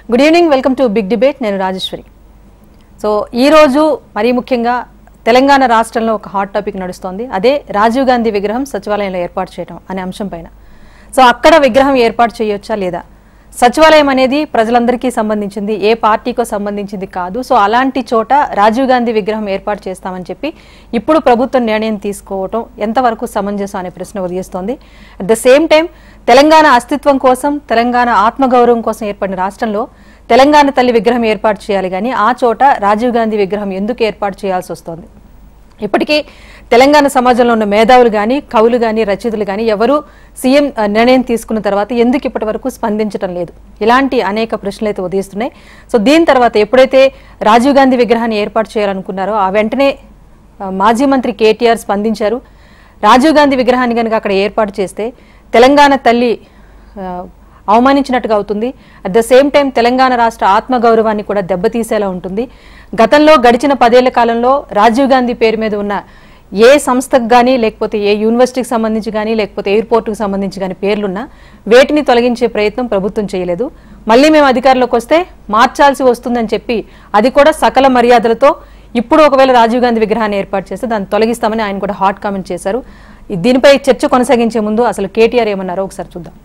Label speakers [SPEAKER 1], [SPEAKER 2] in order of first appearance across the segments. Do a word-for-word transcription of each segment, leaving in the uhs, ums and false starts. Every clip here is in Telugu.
[SPEAKER 1] Good evening, welcome to big debate. నేను రాజేశ్వరి. సో ఈరోజు మరీ ముఖ్యంగా తెలంగాణ రాష్ట్రంలో ఒక హాట్ టాపిక్ నడుస్తోంది. అదే రాజీవ్ గాంధీ విగ్రహం సచివాలయంలో ఏర్పాటు చేయడం అనే అంశం పైన. సో అక్కడ విగ్రహం ఏర్పాటు చేయొచ్చా లేదా? సచివాలయం అనేది ప్రజలందరికీ సంబంధించింది, ఏ పార్టీకో సంబంధించింది కాదు. సో అలాంటి చోట రాజీవ్ గాంధీ విగ్రహం ఏర్పాటు చేస్తామని చెప్పి ఇప్పుడు ప్రభుత్వం నిర్ణయం తీసుకోవటం ఎంతవరకు సమంజసం అనే ప్రశ్న ఉదయిస్తోంది. At the same time Telangana అస్తిత్వం కోసం, తెలంగాణ ఆత్మగౌరవం కోసం ఏర్పడిన రాష్ట్రంలో తెలంగాణ తల్లి విగ్రహం ఏర్పాటు చేయాలి, కానీ ఆ చోట రాజీవ్ గాంధీ విగ్రహం ఎందుకు ఏర్పాటు చేయాల్సి వస్తోంది? ఇప్పటికీ తెలంగాణ సమాజంలో ఉన్న మేధావులు కానీ, కవులు కానీ, రచయితలు కానీ ఎవరు సీఎం నిర్ణయం తీసుకున్న తర్వాత ఎందుకు ఇప్పటి వరకు స్పందించడం లేదు? ఇలాంటి అనేక ప్రశ్నలు అయితే ఉదయిస్తున్నాయి. సో దీని తర్వాత ఎప్పుడైతే రాజీవ్ గాంధీ విగ్రహాన్ని ఏర్పాటు చేయాలనుకున్నారో ఆ వెంటనే మాజీ మంత్రి కేటీఆర్ స్పందించారు. రాజీవ్ గాంధీ విగ్రహాన్ని కనుక అక్కడ ఏర్పాటు చేస్తే తెలంగాణ తల్లి అవమానించినట్టుగా అవుతుంది. At the same time Telangana రాష్ట్ర ఆత్మగౌరవాన్ని కూడా దెబ్బతీసేలా ఉంటుంది. గతంలో గడిచిన పదేళ్ల కాలంలో రాజీవ్ గాంధీ పేరు మీద ఉన్న ఏ సంస్థకు కానీ, లేకపోతే ఏ యూనివర్సిటీకి సంబంధించి కానీ, లేకపోతే ఎయిర్పోర్ట్కి సంబంధించి కానీ పేర్లున్నా వేటిని తొలగించే ప్రయత్నం ప్రభుత్వం చేయలేదు. మళ్ళీ మేము అధికారంలోకి వస్తే మార్చాల్సి వస్తుందని చెప్పి అది కూడా సకల మర్యాదలతో ఇప్పుడు ఒకవేళ రాజీవ్ గాంధీ విగ్రహాన్ని ఏర్పాటు చేస్తే దాన్ని తొలగిస్తామని ఆయన కూడా హాట్ కామెంట్ చేశారు. దీనిపై చర్చ కొనసాగించే ముందు అసలు కేటీఆర్ ఏమన్నారో ఒకసారి చూద్దాం.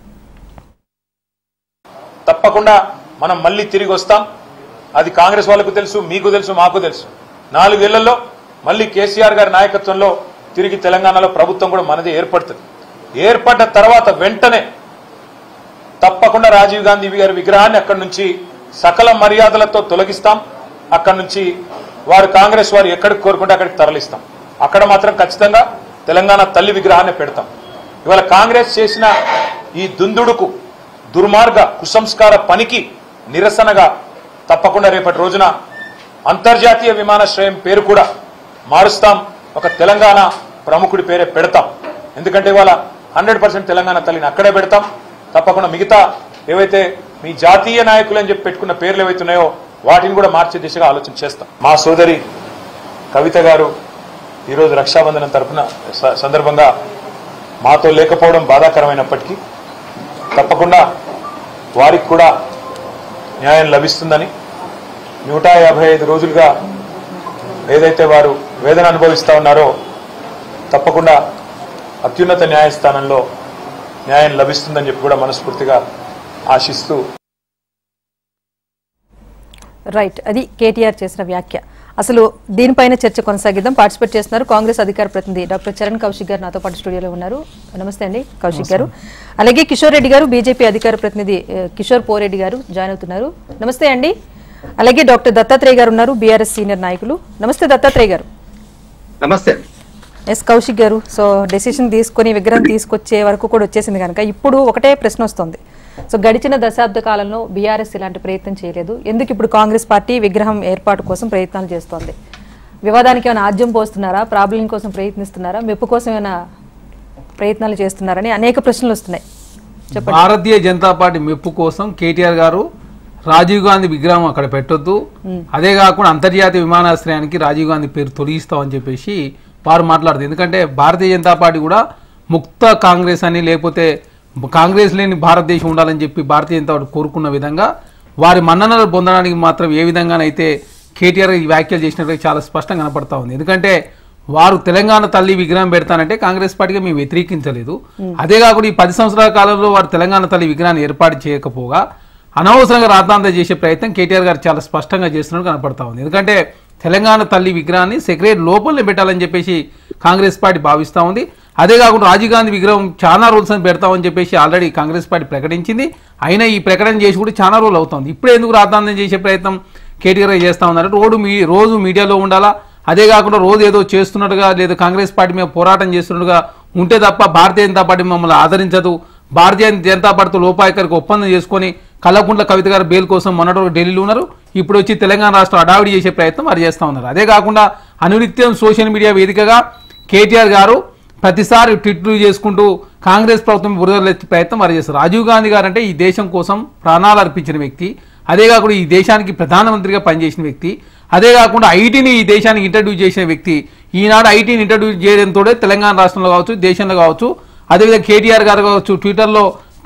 [SPEAKER 2] తప్పకుండా మనం మళ్ళీ తిరిగి వస్తాం. అది కాంగ్రెస్ వాళ్ళకు తెలుసు, మీకు తెలుసు, మాకు తెలుసు. నాలుగేళ్లలో మళ్ళీ కేసీఆర్ గారి నాయకత్వంలో తిరిగి తెలంగాణలో ప్రభుత్వం కూడా మనది ఏర్పడుతుంది. ఏర్పడ్డ తర్వాత వెంటనే తప్పకుండా రాజీవ్ గాంధీ గారి విగ్రహాన్ని అక్కడి నుంచి సకల మర్యాదలతో తొలగిస్తాం. అక్కడి నుంచి వారు కాంగ్రెస్ వారు ఎక్కడికి కోరుకుంటే అక్కడికి తరలిస్తాం. అక్కడ మాత్రం ఖచ్చితంగా తెలంగాణ తల్లి విగ్రహాన్ని పెడతాం. ఇవాళ కాంగ్రెస్ చేసిన ఈ దుందుడుకు, దుర్మార్గ కుసంస్కార పనికి నిరసనగా తప్పకుండా రేపటి రోజున అంతర్జాతీయ విమానాశ్రయం పేరు కూడా మారుస్తాం. ఒక తెలంగాణ ప్రముఖుడి పేరే పెడతాం. ఎందుకంటే ఇవాళ హండ్రెడ్ పర్సెంట్ తెలంగాణ తల్లిని అక్కడే పెడతాం. తప్పకుండా మిగతా ఏవైతే మీ జాతీయ నాయకులు అని చెప్పి పెట్టుకున్న పేర్లు ఏవైతున్నాయో వాటిని కూడా మార్చే దిశగా ఆలోచన చేస్తాం. మా సోదరి కవిత గారు ఈరోజు రక్షాబంధనం తరఫున సందర్భంగా మాతో లేకపోవడం బాధాకరమైనప్పటికీ తప్పకుండా వారికి కూడా న్యాయం లభిస్తుందని, నూట యాభై ఐదు రోజులుగా ఏదైతే వారు వేదన అనుభవిస్తూ ఉన్నారో తప్పకుండా అత్యున్నత న్యాయస్థానంలో న్యాయం లభిస్తుందని చెప్పి కూడా మనస్ఫూర్తిగా ఆశిస్తూ.
[SPEAKER 1] రైట్, అది కేటీఆర్ చేసిన వ్యాఖ్య. అసలు దీనిపైన చర్చ కొనసాగిద్దాం. పార్టిసిపేట్ చేస్తున్నారు కాంగ్రెస్ అధికార ప్రతినిధి డాక్టర్ చరణ్ కౌశిక్ గారు నాతో పాటు స్టూడియోలో ఉన్నారు. నమస్తే అండి కౌశిక్ గారు. అలాగే కిషోర్ రెడ్డి గారు, బీజేపీ అధికార ప్రతినిధి కిషోర్ పోరెడ్డి గారు జాయిన్ అవుతున్నారు. నమస్తే అండి. అలాగే డాక్టర్ దత్తాత్రేయ గారు ఉన్నారు, బీఆర్ఎస్ సీనియర్ నాయకులు. నమస్తే దత్తాత్రేయ గారు.
[SPEAKER 3] నమస్తే.
[SPEAKER 1] ఎస్ కౌశిక్ గారు. సో డెసిషన్ తీసుకుని విగ్రహం తీసుకొచ్చే వరకు కూడా వచ్చేసింది కనుక ఇప్పుడు ఒకటే ప్రశ్న వస్తుంది. సో గడిచిన దశాబ్ద కాలంలో బీఆర్ఎస్ ఇలాంటి ప్రయత్నం చేయలేదు, ఎందుకు ఇప్పుడు కాంగ్రెస్ పార్టీ విగ్రహం ఏర్పాటు కోసం ప్రయత్నాలు చేస్తోంది? వివాదానికి ఏమైనా ఆజ్యం పోస్తున్నారా? ప్రాబ్లం కోసం ప్రయత్నిస్తున్నారా? మెప్పు కోసం ఏమైనా ప్రయత్నాలు చేస్తున్నారని అనేక ప్రశ్నలు వస్తున్నాయి. చెప్పండి.
[SPEAKER 4] భారతీయ జనతా పార్టీ మెప్పు కోసం కేటీఆర్ గారు రాజీవ్ గాంధీ విగ్రహం అక్కడ పెట్టొద్దు, అదే కాకుండా అంతర్జాతీయ విమానాశ్రయానికి రాజీవ్ గాంధీ పేరు తొలగిస్తామని చెప్పేసి వారు మాట్లాడుతుంది. ఎందుకంటే భారతీయ జనతా పార్టీ కూడా ముక్త కాంగ్రెస్ అని, లేకపోతే కాంగ్రెస్ లేని భారతదేశం ఉండాలని చెప్పి భారతీయ జనతా పార్టీ కోరుకున్న విధంగా వారి మన్ననలు పొందడానికి మాత్రం ఏ విధంగానైతే కేటీఆర్ ఈ వ్యాఖ్యలు చేసినట్టు చాలా స్పష్టంగా కనపడతా ఉంది. ఎందుకంటే వారు తెలంగాణ తల్లి విగ్రహం పెడతానంటే కాంగ్రెస్ పార్టీగా మేము వ్యతిరేకించలేదు. అదే కాకుండా ఈ పది సంవత్సరాల కాలంలో వారు తెలంగాణ తల్లి విగ్రహాన్ని ఏర్పాటు చేయకపోగా అనవసరంగా రాద్ధాంతం చేసే ప్రయత్నం కేటీఆర్ గారు చాలా స్పష్టంగా చేస్తున్నట్టు కనపడతా ఉంది. ఎందుకంటే తెలంగాణ తల్లి విగ్రహాన్ని సెక్రటరీ లోపలనే పెట్టాలని చెప్పేసి కాంగ్రెస్ పార్టీ భావిస్తూ ఉంది. అదే కాకుండా రాజీవ్ గాంధీ విగ్రహం చాలా రోజులు పెడతామని చెప్పేసి ఆల్రెడీ కాంగ్రెస్ పార్టీ ప్రకటించింది. అయినా ఈ ప్రకటన చేసి కూడా చాలా రోజులు అవుతుంది. ఇప్పుడు ఎందుకు రాద్ధాంతం చేసే ప్రయత్నం కేటీఆర్ చేస్తూ ఉన్నారు? రోడ్డు మీ రోజు మీడియాలో ఉండాలా, అదే కాకుండా రోజు ఏదో చేస్తున్నట్టుగా లేదా కాంగ్రెస్ పార్టీ మీద పోరాటం చేస్తున్నట్టుగా ఉంటే తప్ప భారతీయ జనతా పార్టీ మమ్మల్ని ఆదరించదు. భారతీయ జనతా పార్టీతో లోపాయకరికి ఒప్పందం చేసుకొని కల్వకుంట్ల కవిత గారు బెయిల్ కోసం మొన్నటి ఢిల్లీలో ఉన్నారు. ఇప్పుడు వచ్చి తెలంగాణ రాష్ట్రం అడావిడి చేసే ప్రయత్నం వారు చేస్తూ ఉన్నారు. అదే కాకుండా అనునిత్యం సోషల్ మీడియా వేదికగా కేటీఆర్ గారు ప్రతిసారి ట్వీట్లు చేసుకుంటూ కాంగ్రెస్ ప్రభుత్వం బురదలెత్తే ప్రయత్నం వారు చేస్తారు. రాజీవ్ గాంధీ గారు అంటే ఈ దేశం కోసం ప్రాణాలు అర్పించిన వ్యక్తి, అదే కాకుండా ఈ దేశానికి ప్రధానమంత్రిగా పనిచేసిన వ్యక్తి, అదే కాకుండా ఐటీని ఈ దేశానికి ఇంట్రడ్యూస్ చేసిన వ్యక్తి. ఈనాడు ఐటీని ఇంట్రడ్యూస్ చేయడంతో తెలంగాణ రాష్ట్రంలో కావచ్చు, దేశంలో కావచ్చు, అదేవిధంగా కేటీఆర్ గారు కావచ్చు ట్విట్టర్లో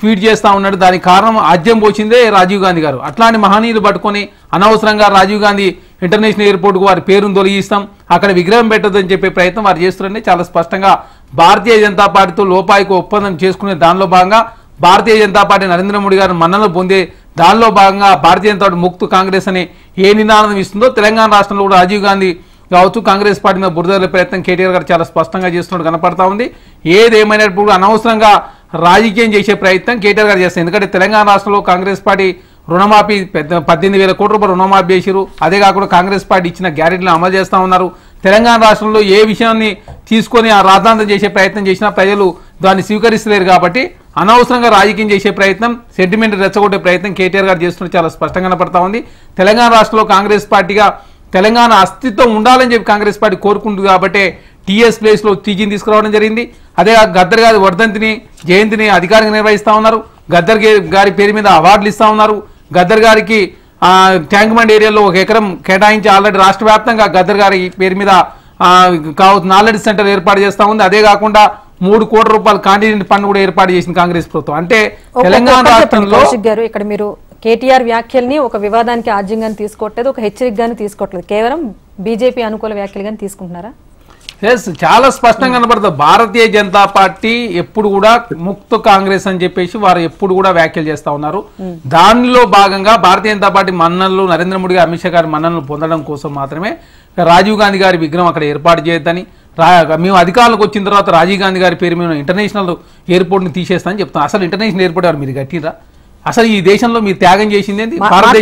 [SPEAKER 4] ట్వీట్ చేస్తా ఉన్నాడు. దానికి కారణం ఆద్యం పోచిందే రాజీవ్ గాంధీ గారు. అట్లాంటి మహనీయులు పట్టుకొని అనవసరంగా రాజీవ్ గాంధీ ఇంటర్నేషనల్ ఎయిర్పోర్ట్కు వారి పేరును తొలగిస్తాం, అక్కడ విగ్రహం పెట్టదని చెప్పే ప్రయత్నం వారు చేస్తున్నారని చాలా స్పష్టంగా భారతీయ జనతా పార్టీతో లోపాయికి ఒప్పందం చేసుకునే దానిలో భాగంగా భారతీయ జనతా పార్టీ నరేంద్ర మోడీ గారు మన్ననలు పొందే దానిలో భాగంగా భారతీయ జనతా పార్టీ ముక్తు కాంగ్రెస్ అని ఏ నినాదం ఇస్తుందో తెలంగాణ రాష్ట్రంలో కూడా రాజీవ్ గాంధీ కావచ్చు కాంగ్రెస్ పార్టీ మీద బురదల ప్రయత్నం కేటీఆర్ గారు చాలా స్పష్టంగా చేస్తున్నట్టు కనపడతా ఉంది. ఏదేమైనప్పుడు అనవసరంగా రాజకీయం చేసే ప్రయత్నం కేటీఆర్ గారు చేస్తారు. ఎందుకంటే తెలంగాణ రాష్ట్రంలో కాంగ్రెస్ పార్టీ రుణమాఫీ పెద్ద పద్దెనిమిది వేల కోట్ల రూపాయలు రుణమాఫీ చేశారు. అదే కాకుండా కాంగ్రెస్ పార్టీ ఇచ్చిన గ్యారెంటీలను అమలు చేస్తూ ఉన్నారు. తెలంగాణ రాష్ట్రంలో ఏ విషయాన్ని తీసుకొని ఆ రాజధాంతం చేసే ప్రయత్నం చేసినా ప్రజలు దాన్ని స్వీకరిస్తలేరు. కాబట్టి అనవసరంగా రాజకీయం చేసే ప్రయత్నం, సెంటిమెంట్ రెచ్చగొట్టే ప్రయత్నం కేటీఆర్ గారు చేస్తున్నట్టు చాలా స్పష్టంగా కనపడతా ఉంది. తెలంగాణ రాష్ట్రంలో కాంగ్రెస్ పార్టీగా తెలంగాణ అస్తిత్వం ఉండాలని చెప్పి కాంగ్రెస్ పార్టీ కోరుకుంటుంది. కాబట్టి టీఎస్ ప్లేస్ లో టీజీని తీసుకురావడం జరిగింది. అదే గద్దర్ గారి వర్ధంతిని జయంతిని అధికారికంగా నిర్వహిస్తా ఉన్నారు. గద్దర్ గారి పేరు మీద అవార్డులు ఇస్తా ఉన్నారు. గద్దర్ గారికి ట్యాంక్ బండ్ ఏరియాలో ఒక ఎకరం కేటాయించి ఆల్రెడీ రాష్ట్ర వ్యాప్తంగా గద్దర్ గారి పేరు మీద కావచ్చు నాలెడ్జ్ సెంటర్ ఏర్పాటు చేస్తా ఉంది. అదే కాకుండా మూడు కోట్ల రూపాయల కాంటినెంట్ ఫండ్ కూడా ఏర్పాటు చేసింది కాంగ్రెస్ ప్రభుత్వం. అంటే తెలంగాణ రాష్ట్రంలో
[SPEAKER 1] ఇక్కడ మీరు కేటీఆర్ వ్యాఖ్యల్ని ఒక వివాదానికి ఆజ్యంగానే తీసుకోవట్లేదు, ఒక హెచ్చరికగానే తీసుకోవట్లేదు, కేవలం బీజేపీ అనుకూల వ్యాఖ్యలుగానే తీసుకుంటున్నారా?
[SPEAKER 4] ఎస్, చాలా స్పష్టంగా కనబడుతుంది. భారతీయ జనతా పార్టీ ఎప్పుడు కూడా ముక్త కాంగ్రెస్ అని చెప్పేసి వారు ఎప్పుడు కూడా వ్యాఖ్యలు చేస్తా ఉన్నారు. దానిలో భాగంగా భారతీయ జనతా పార్టీ మన్ననలు నరేంద్ర మోడీ గారు అమిత్ షా గారి మన్ననలు పొందడం కోసం మాత్రమే రాజీవ్ గాంధీ గారి విగ్రహం అక్కడ ఏర్పాటు చేయొద్దని, మేము అధికారులకు వచ్చిన తర్వాత రాజీవ్ గాంధీ గారి పేరు మీద ఇంటర్నేషనల్ ఎయిర్పోర్ట్ ని తీసేస్తామని చెప్తాం. అసలు ఇంటర్నేషనల్ ఎయిర్పోర్ట్ ఎవరు మీరు కట్టిరా? అసలు ఈ దేశంలో మీరు త్యాగం చేసింది ఏంటి?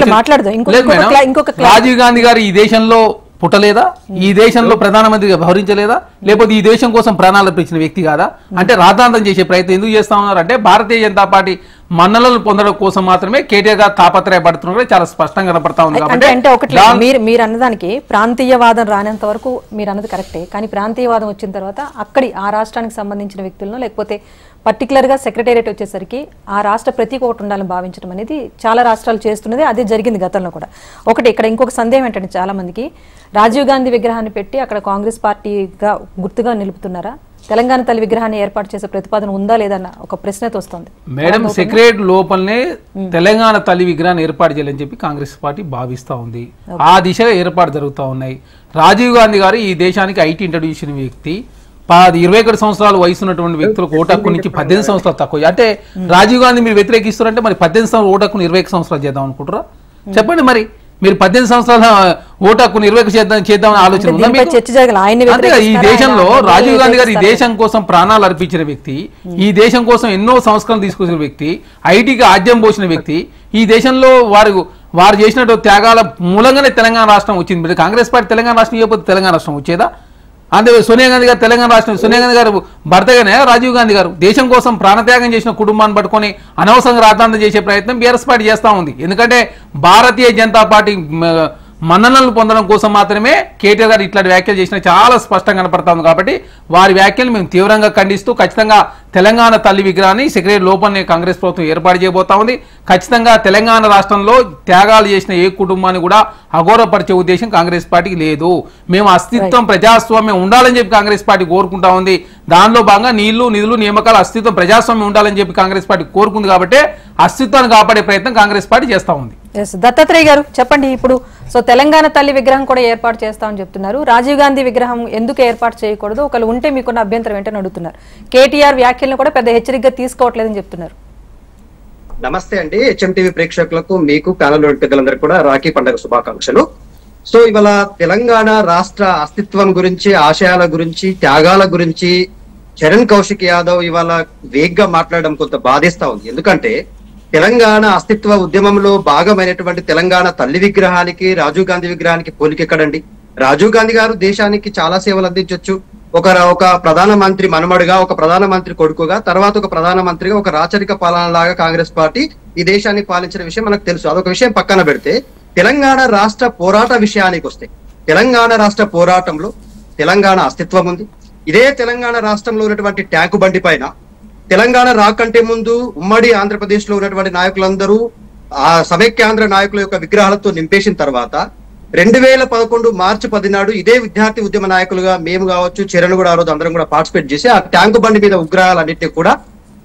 [SPEAKER 4] రాజీవ్ గాంధీ గారు ఈ దేశంలో పుట్టలేదా? ఈ దేశంలో ప్రధానమంత్రిగా వ్యవహరించలేదా? లేకపోతే ఈ దేశం కోసం ప్రాణాలు అర్పించిన వ్యక్తి కాదా? అంటే రాద్ధాంతం చేసే ప్రయత్నం ఎందుకు చేస్తా ఉన్నారు అంటే భారతీయ జనతా పార్టీ మన్నలను పొందడం కోసం మాత్రమే కేటీఆర్ గారు తాపత్రయపడుతున్నారు. చాలా స్పష్టంగా కనపడతా ఉంది. కాబట్టి
[SPEAKER 1] అంటే ఒకటి మీరు మీరు అన్నదానికి ప్రాంతీయవాదం రానంత వరకు మీరు అన్నది కరెక్టే, కానీ ప్రాంతీయవాదం వచ్చిన తర్వాత అక్కడి ఆ రాష్ట్రానికి సంబంధించిన వ్యక్తులను లేకపోతే పర్టికులర్ గా సెక్రటేరియట్ వచ్చేసరికి ఆ రాష్ట్ర ప్రతీక ఒకటి ఉండాలని భావించడం అనేది చాలా రాష్ట్రాలు చేస్తున్నది. అదే జరిగింది గతంలో కూడా. ఒకటి ఇక్కడ ఇంకొక సందేహం ఏంటంటే చాలా మందికి రాజీవ్ గాంధీ విగ్రహాన్ని పెట్టి అక్కడ కాంగ్రెస్ పార్టీగా గుర్తుగా నిలుపుతున్నారా? తెలంగాణ తల్లి విగ్రహాన్ని ఏర్పాటు చేసే ప్రతిపాదన ఉందా లేదన్న ఒక ప్రశ్నతో వస్తుంది.
[SPEAKER 4] మేడం, సెక్రటరీ లోపలనే తెలంగాణ తల్లి విగ్రహాన్ని ఏర్పాటు చేయాలని చెప్పి కాంగ్రెస్ పార్టీ భావిస్తా ఉంది. ఆ దిశగా ఏర్పాటు జరుగుతూ ఉన్నాయి. రాజీవ్ గాంధీ గారు ఈ దేశానికి ఐటీ ఇంట్రడ్యూస్ చేసిన వ్యక్తి. పది ఇరవై ఒకటి సంవత్సరాలు వయసు ఉన్నటువంటి వ్యక్తులకు ఓటు హక్కు నుంచి పద్దెనిమిది సంవత్సరాలు తక్కువ. అంటే రాజీవ్ గాంధీ మీరు వ్యతిరేకిస్తారంటే మరి పద్దెనిమిది సంవత్సరాలు ఓటు హక్కును ఇరవై ఒక సంవత్సరాలు చేద్దాం అనుకుంటారా? చెప్పండి. మరి మీరు పద్దెనిమిది సంవత్సరాల ఓటు హక్కును ఇరవై చేద్దాం చేద్దామని ఆలోచన ఉందా? ఈ దేశంలో రాజీవ్ గాంధీ గారు ఈ దేశం కోసం ప్రాణాలు అర్పించిన వ్యక్తి, ఈ దేశం కోసం ఎన్నో సంస్కరణలు తీసుకొచ్చిన వ్యక్తి, ఐటీకి ఆద్యం పోసిన వ్యక్తి. ఈ దేశంలో వారు వారు చేసినట్టు త్యాగాల మూలంగానే తెలంగాణ రాష్ట్రం వచ్చింది. కాంగ్రెస్ పార్టీ తెలంగాణ రాష్ట్రం ఇవ్వకపోతే తెలంగాణ రాష్ట్రం వచ్చేదా? అంటే సోనియా గాంధీ గారు తెలంగాణ రాష్ట్రం, సోనియా గాంధీ గారు భర్తగానే రాజీవ్ గాంధీ గారు దేశం కోసం ప్రాణత్యాగం చేసిన కుటుంబాన్ని పట్టుకొని అనవసరంగా రాద్ధాంతం చేసే ప్రయత్నం బీఆర్ఎస్ పార్టీ చేస్తూ ఉంది. ఎందుకంటే భారతీయ జనతా పార్టీ మన్ననలు పొందడం కోసం మాత్రమే కేటీఆర్ గారు ఇట్లాంటి వ్యాఖ్యలు చేసిన చాలా స్పష్టంగా కనపడతా ఉంది. కాబట్టి వారి వ్యాఖ్యలు మేము తీవ్రంగా ఖండిస్తూ ఖచ్చితంగా తెలంగాణ తల్లి విగ్రహాన్ని సెక్రటరీ లోపలనే కాంగ్రెస్ ప్రభుత్వం ఏర్పాటు చేయబోతా ఉంది. ఖచ్చితంగా తెలంగాణ రాష్ట్రంలో త్యాగాలు చేసిన ఏ కుటుంబాన్ని కూడా అఘోరపరిచే ఉద్దేశం కాంగ్రెస్ పార్టీకి లేదు. మేము అస్తిత్వం ప్రజాస్వామ్యం ఉండాలని చెప్పి కాంగ్రెస్ పార్టీ కోరుకుంటా ఉంది. దానిలో భాగంగా నీళ్లు నిధులు నియామకాలు అస్తిత్వం ప్రజాస్వామ్యం ఉండాలని చెప్పి కాంగ్రెస్ పార్టీ కోరుకుంది. కాబట్టి అస్తిత్వాన్ని కాపాడే ప్రయత్నం కాంగ్రెస్ పార్టీ చేస్తా ఉంది.
[SPEAKER 1] దత్తాత్రేయ గారు చెప్పండి, ఇప్పుడు సో తెలంగాణ తల్లి విగ్రహం కూడా ఏర్పాటు చేస్తామని చెప్తున్నారు. రాజీవ్ గాంధీ విగ్రహం ఎందుకు ఏర్పాటు చేయకూడదు? ఒకళ్ళు ఉంటే మీకున్న అభ్యంతరం ఏంటని అడుగుతున్నారు. కేటీఆర్ వ్యాఖ్యలను కూడా పెద్ద హెచ్చరికగా తీసుకోవట్లేదని చెప్తున్నారు.
[SPEAKER 3] నమస్తే అండి, హెచ్ఎంటీవీ ప్రేక్షకులకు, మీకు ప్యానల్ పెద్దలందరికీ కూడా రాఖీ పండుగ శుభాకాంక్షలు. సో ఇవాళ తెలంగాణ రాష్ట్ర అస్తిత్వం గురించి, ఆశయాల గురించి, త్యాగాల గురించి చరణ్ కౌశిక్ యాదవ్ ఇవాళ వేగ్గా మాట్లాడడం కొంత బాధిస్తా ఉంది. ఎందుకంటే తెలంగాణ అస్తిత్వ ఉద్యమంలో భాగమైనటువంటి తెలంగాణ తల్లి విగ్రహానికి రాజీవ్ గాంధీ విగ్రహానికి పోలిక ఎక్కడండి? రాజీవ్ గాంధీ గారు దేశానికి చాలా సేవలు అందించవచ్చు. ఒక ఒక ప్రధానమంత్రి మనమడుగా, ఒక ప్రధానమంత్రి కొడుకుగా, తర్వాత ఒక ప్రధానమంత్రిగా ఒక రాచరిక పాలన లాగా కాంగ్రెస్ పార్టీ ఈ దేశాన్ని పాలించిన విషయం మనకు తెలుసు. అదొక విషయం పక్కన పెడితే తెలంగాణ రాష్ట్ర పోరాట విషయానికి వస్తే తెలంగాణ రాష్ట్ర పోరాటంలో తెలంగాణ అస్తిత్వం ఉంది. ఇదే తెలంగాణ రాష్ట్రంలో ఉన్నటువంటి ట్యాంకు బండి పైన తెలంగాణ రాకంటే ముందు ఉమ్మడి ఆంధ్రప్రదేశ్ లో ఉన్నటువంటి నాయకులందరూ ఆ సమైక్యాంధ్ర నాయకుల యొక్క విగ్రహాలతో నింపేసిన తర్వాత రెండు వేల పదకొండు మార్చి పదినాడు ఇదే విద్యార్థి ఉద్యమ నాయకులుగా మేము కావచ్చు, చరణ్ కూడా ఆ రోజు అందరం కూడా పార్టిసిపేట్ చేసి ఆ ట్యాంకు బండి మీద విగ్రహాలన్నింటినీ కూడా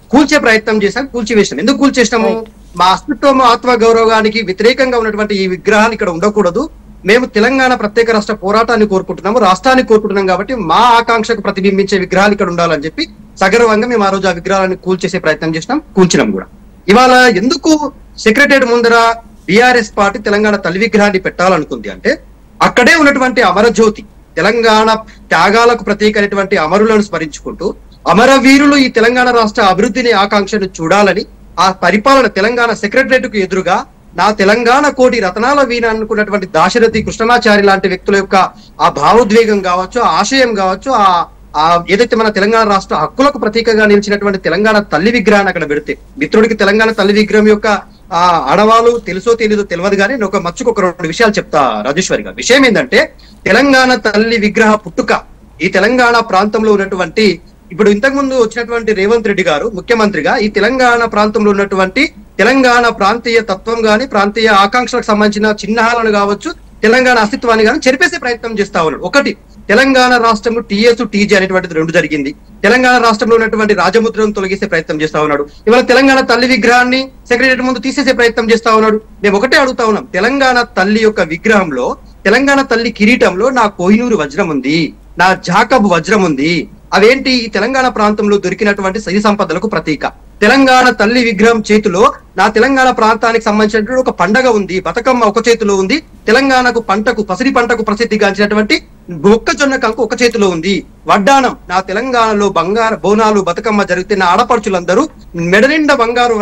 [SPEAKER 3] కూల్చే ప్రయత్నం చేశాం, కూల్చివేసినాం. ఎందుకు కూల్చేసినాము? మా అస్తిత్వం ఆత్మ గౌరవానికి వ్యతిరేకంగా ఉన్నటువంటి ఈ విగ్రహాలు ఇక్కడ ఉండకూడదు, మేము తెలంగాణ ప్రత్యేక రాష్ట్ర పోరాటాన్ని కోరుకుంటున్నాము, రాష్ట్రాన్ని కోరుకుంటున్నాం, కాబట్టి మా ఆకాంక్షకు ప్రతిబింబించే విగ్రహాలు ఇక్కడ ఉండాలని చెప్పి సగర్వంగా మేము ఆ రోజు ఆ విగ్రహాలను కూల్చేసే ప్రయత్నం చేసినాం, కూల్చినాం కూడా. ఇవాళ ఎందుకు సెక్రటరియట్ ముందర బీఆర్ఎస్ పార్టీ తెలంగాణ తల్లి విగ్రహాన్ని పెట్టాలనుకుంది అంటే, అక్కడే ఉన్నటువంటి అమరజ్యోతి తెలంగాణ త్యాగాలకు ప్రతీక అయినటువంటి అమరులను స్మరించుకుంటూ అమరవీరులు ఈ తెలంగాణ రాష్ట్ర అభివృద్ధిని ఆకాంక్షను చూడాలని ఆ పరిపాలన తెలంగాణ సెక్రటరియట్ కు ఎదురుగా నా తెలంగాణ కోటి రతనాల వీణ అనుకున్నటువంటి దాశరథి కృష్ణమాచారి లాంటి వ్యక్తుల యొక్క ఆ భావోద్వేగం కావచ్చు, ఆ ఆశయం కావచ్చు, ఆ ఆ ఏదైతే మన తెలంగాణ రాష్ట్ర హక్కులకు ప్రతీకగా నిలిచినటువంటి తెలంగాణ తల్లి విగ్రహాన్ని అక్కడ పెడితే, మిత్రుడికి తెలంగాణ తల్లి విగ్రహం యొక్క ఆ ఆడవాళ్ళు తెలుసో తెలీదో తెలియదు కానీ నేను ఒక మచ్చుకు ఒక రెండు విషయాలు చెప్తా రాజేశ్వరి గారు. విషయం ఏంటంటే, తెలంగాణ తల్లి విగ్రహ పుట్టుక ఈ తెలంగాణ ప్రాంతంలో ఉన్నటువంటి, ఇప్పుడు ఇంతకు ముందు వచ్చినటువంటి రేవంత్ రెడ్డి గారు ముఖ్యమంత్రిగా ఈ తెలంగాణ ప్రాంతంలో ఉన్నటువంటి తెలంగాణ ప్రాంతీయ తత్వం గాని, ప్రాంతీయ ఆకాంక్షలకు సంబంధించిన చిహ్నాలను కావచ్చు, తెలంగాణ అస్తిత్వాన్ని కానీ చెరిపేసే ప్రయత్నం చేస్తా ఉన్నాడు. ఒకటి, తెలంగాణ రాష్ట్రంలో టీఎస్ టీజీ అనేటువంటిది రెండు జరిగింది. తెలంగాణ రాష్ట్రంలో ఉన్నటువంటి రాజముద్రను తొలగిసే ప్రయత్నం చేస్తా ఉన్నాడు. ఇవాళ తెలంగాణ తల్లి విగ్రహాన్ని సెక్రటరీ ముందు తీసేసే ప్రయత్నం చేస్తా ఉన్నాడు. మేము ఒకటే అడుగుతా ఉన్నాం, తెలంగాణ తల్లి యొక్క విగ్రహంలో, తెలంగాణ తల్లి కిరీటంలో నా కోహినూరు వజ్రం ఉంది, నా జాకబ్ వజ్రం ఉంది. అవేంటి? ఈ తెలంగాణ ప్రాంతంలో దొరికినటువంటి సిరి సంపదలకు ప్రతీక. తెలంగాణ తల్లి విగ్రహం చేతిలో నా తెలంగాణ ప్రాంతానికి సంబంధించినటువంటి ఒక పండగ ఉంది, బతుకమ్మ ఒక చేతిలో ఉంది, తెలంగాణకు పంటకు పసిరి పంటకు ప్రసిద్ధిగాంచినటువంటి మొక్కజొన్న కంకు ఒక చేతిలో ఉంది, వడ్డానం నా తెలంగాణలో బంగారు బోనాలు బతుకమ్మ జరిగితే నా ఆడపడుచులందరూ మెడనిండా బంగారు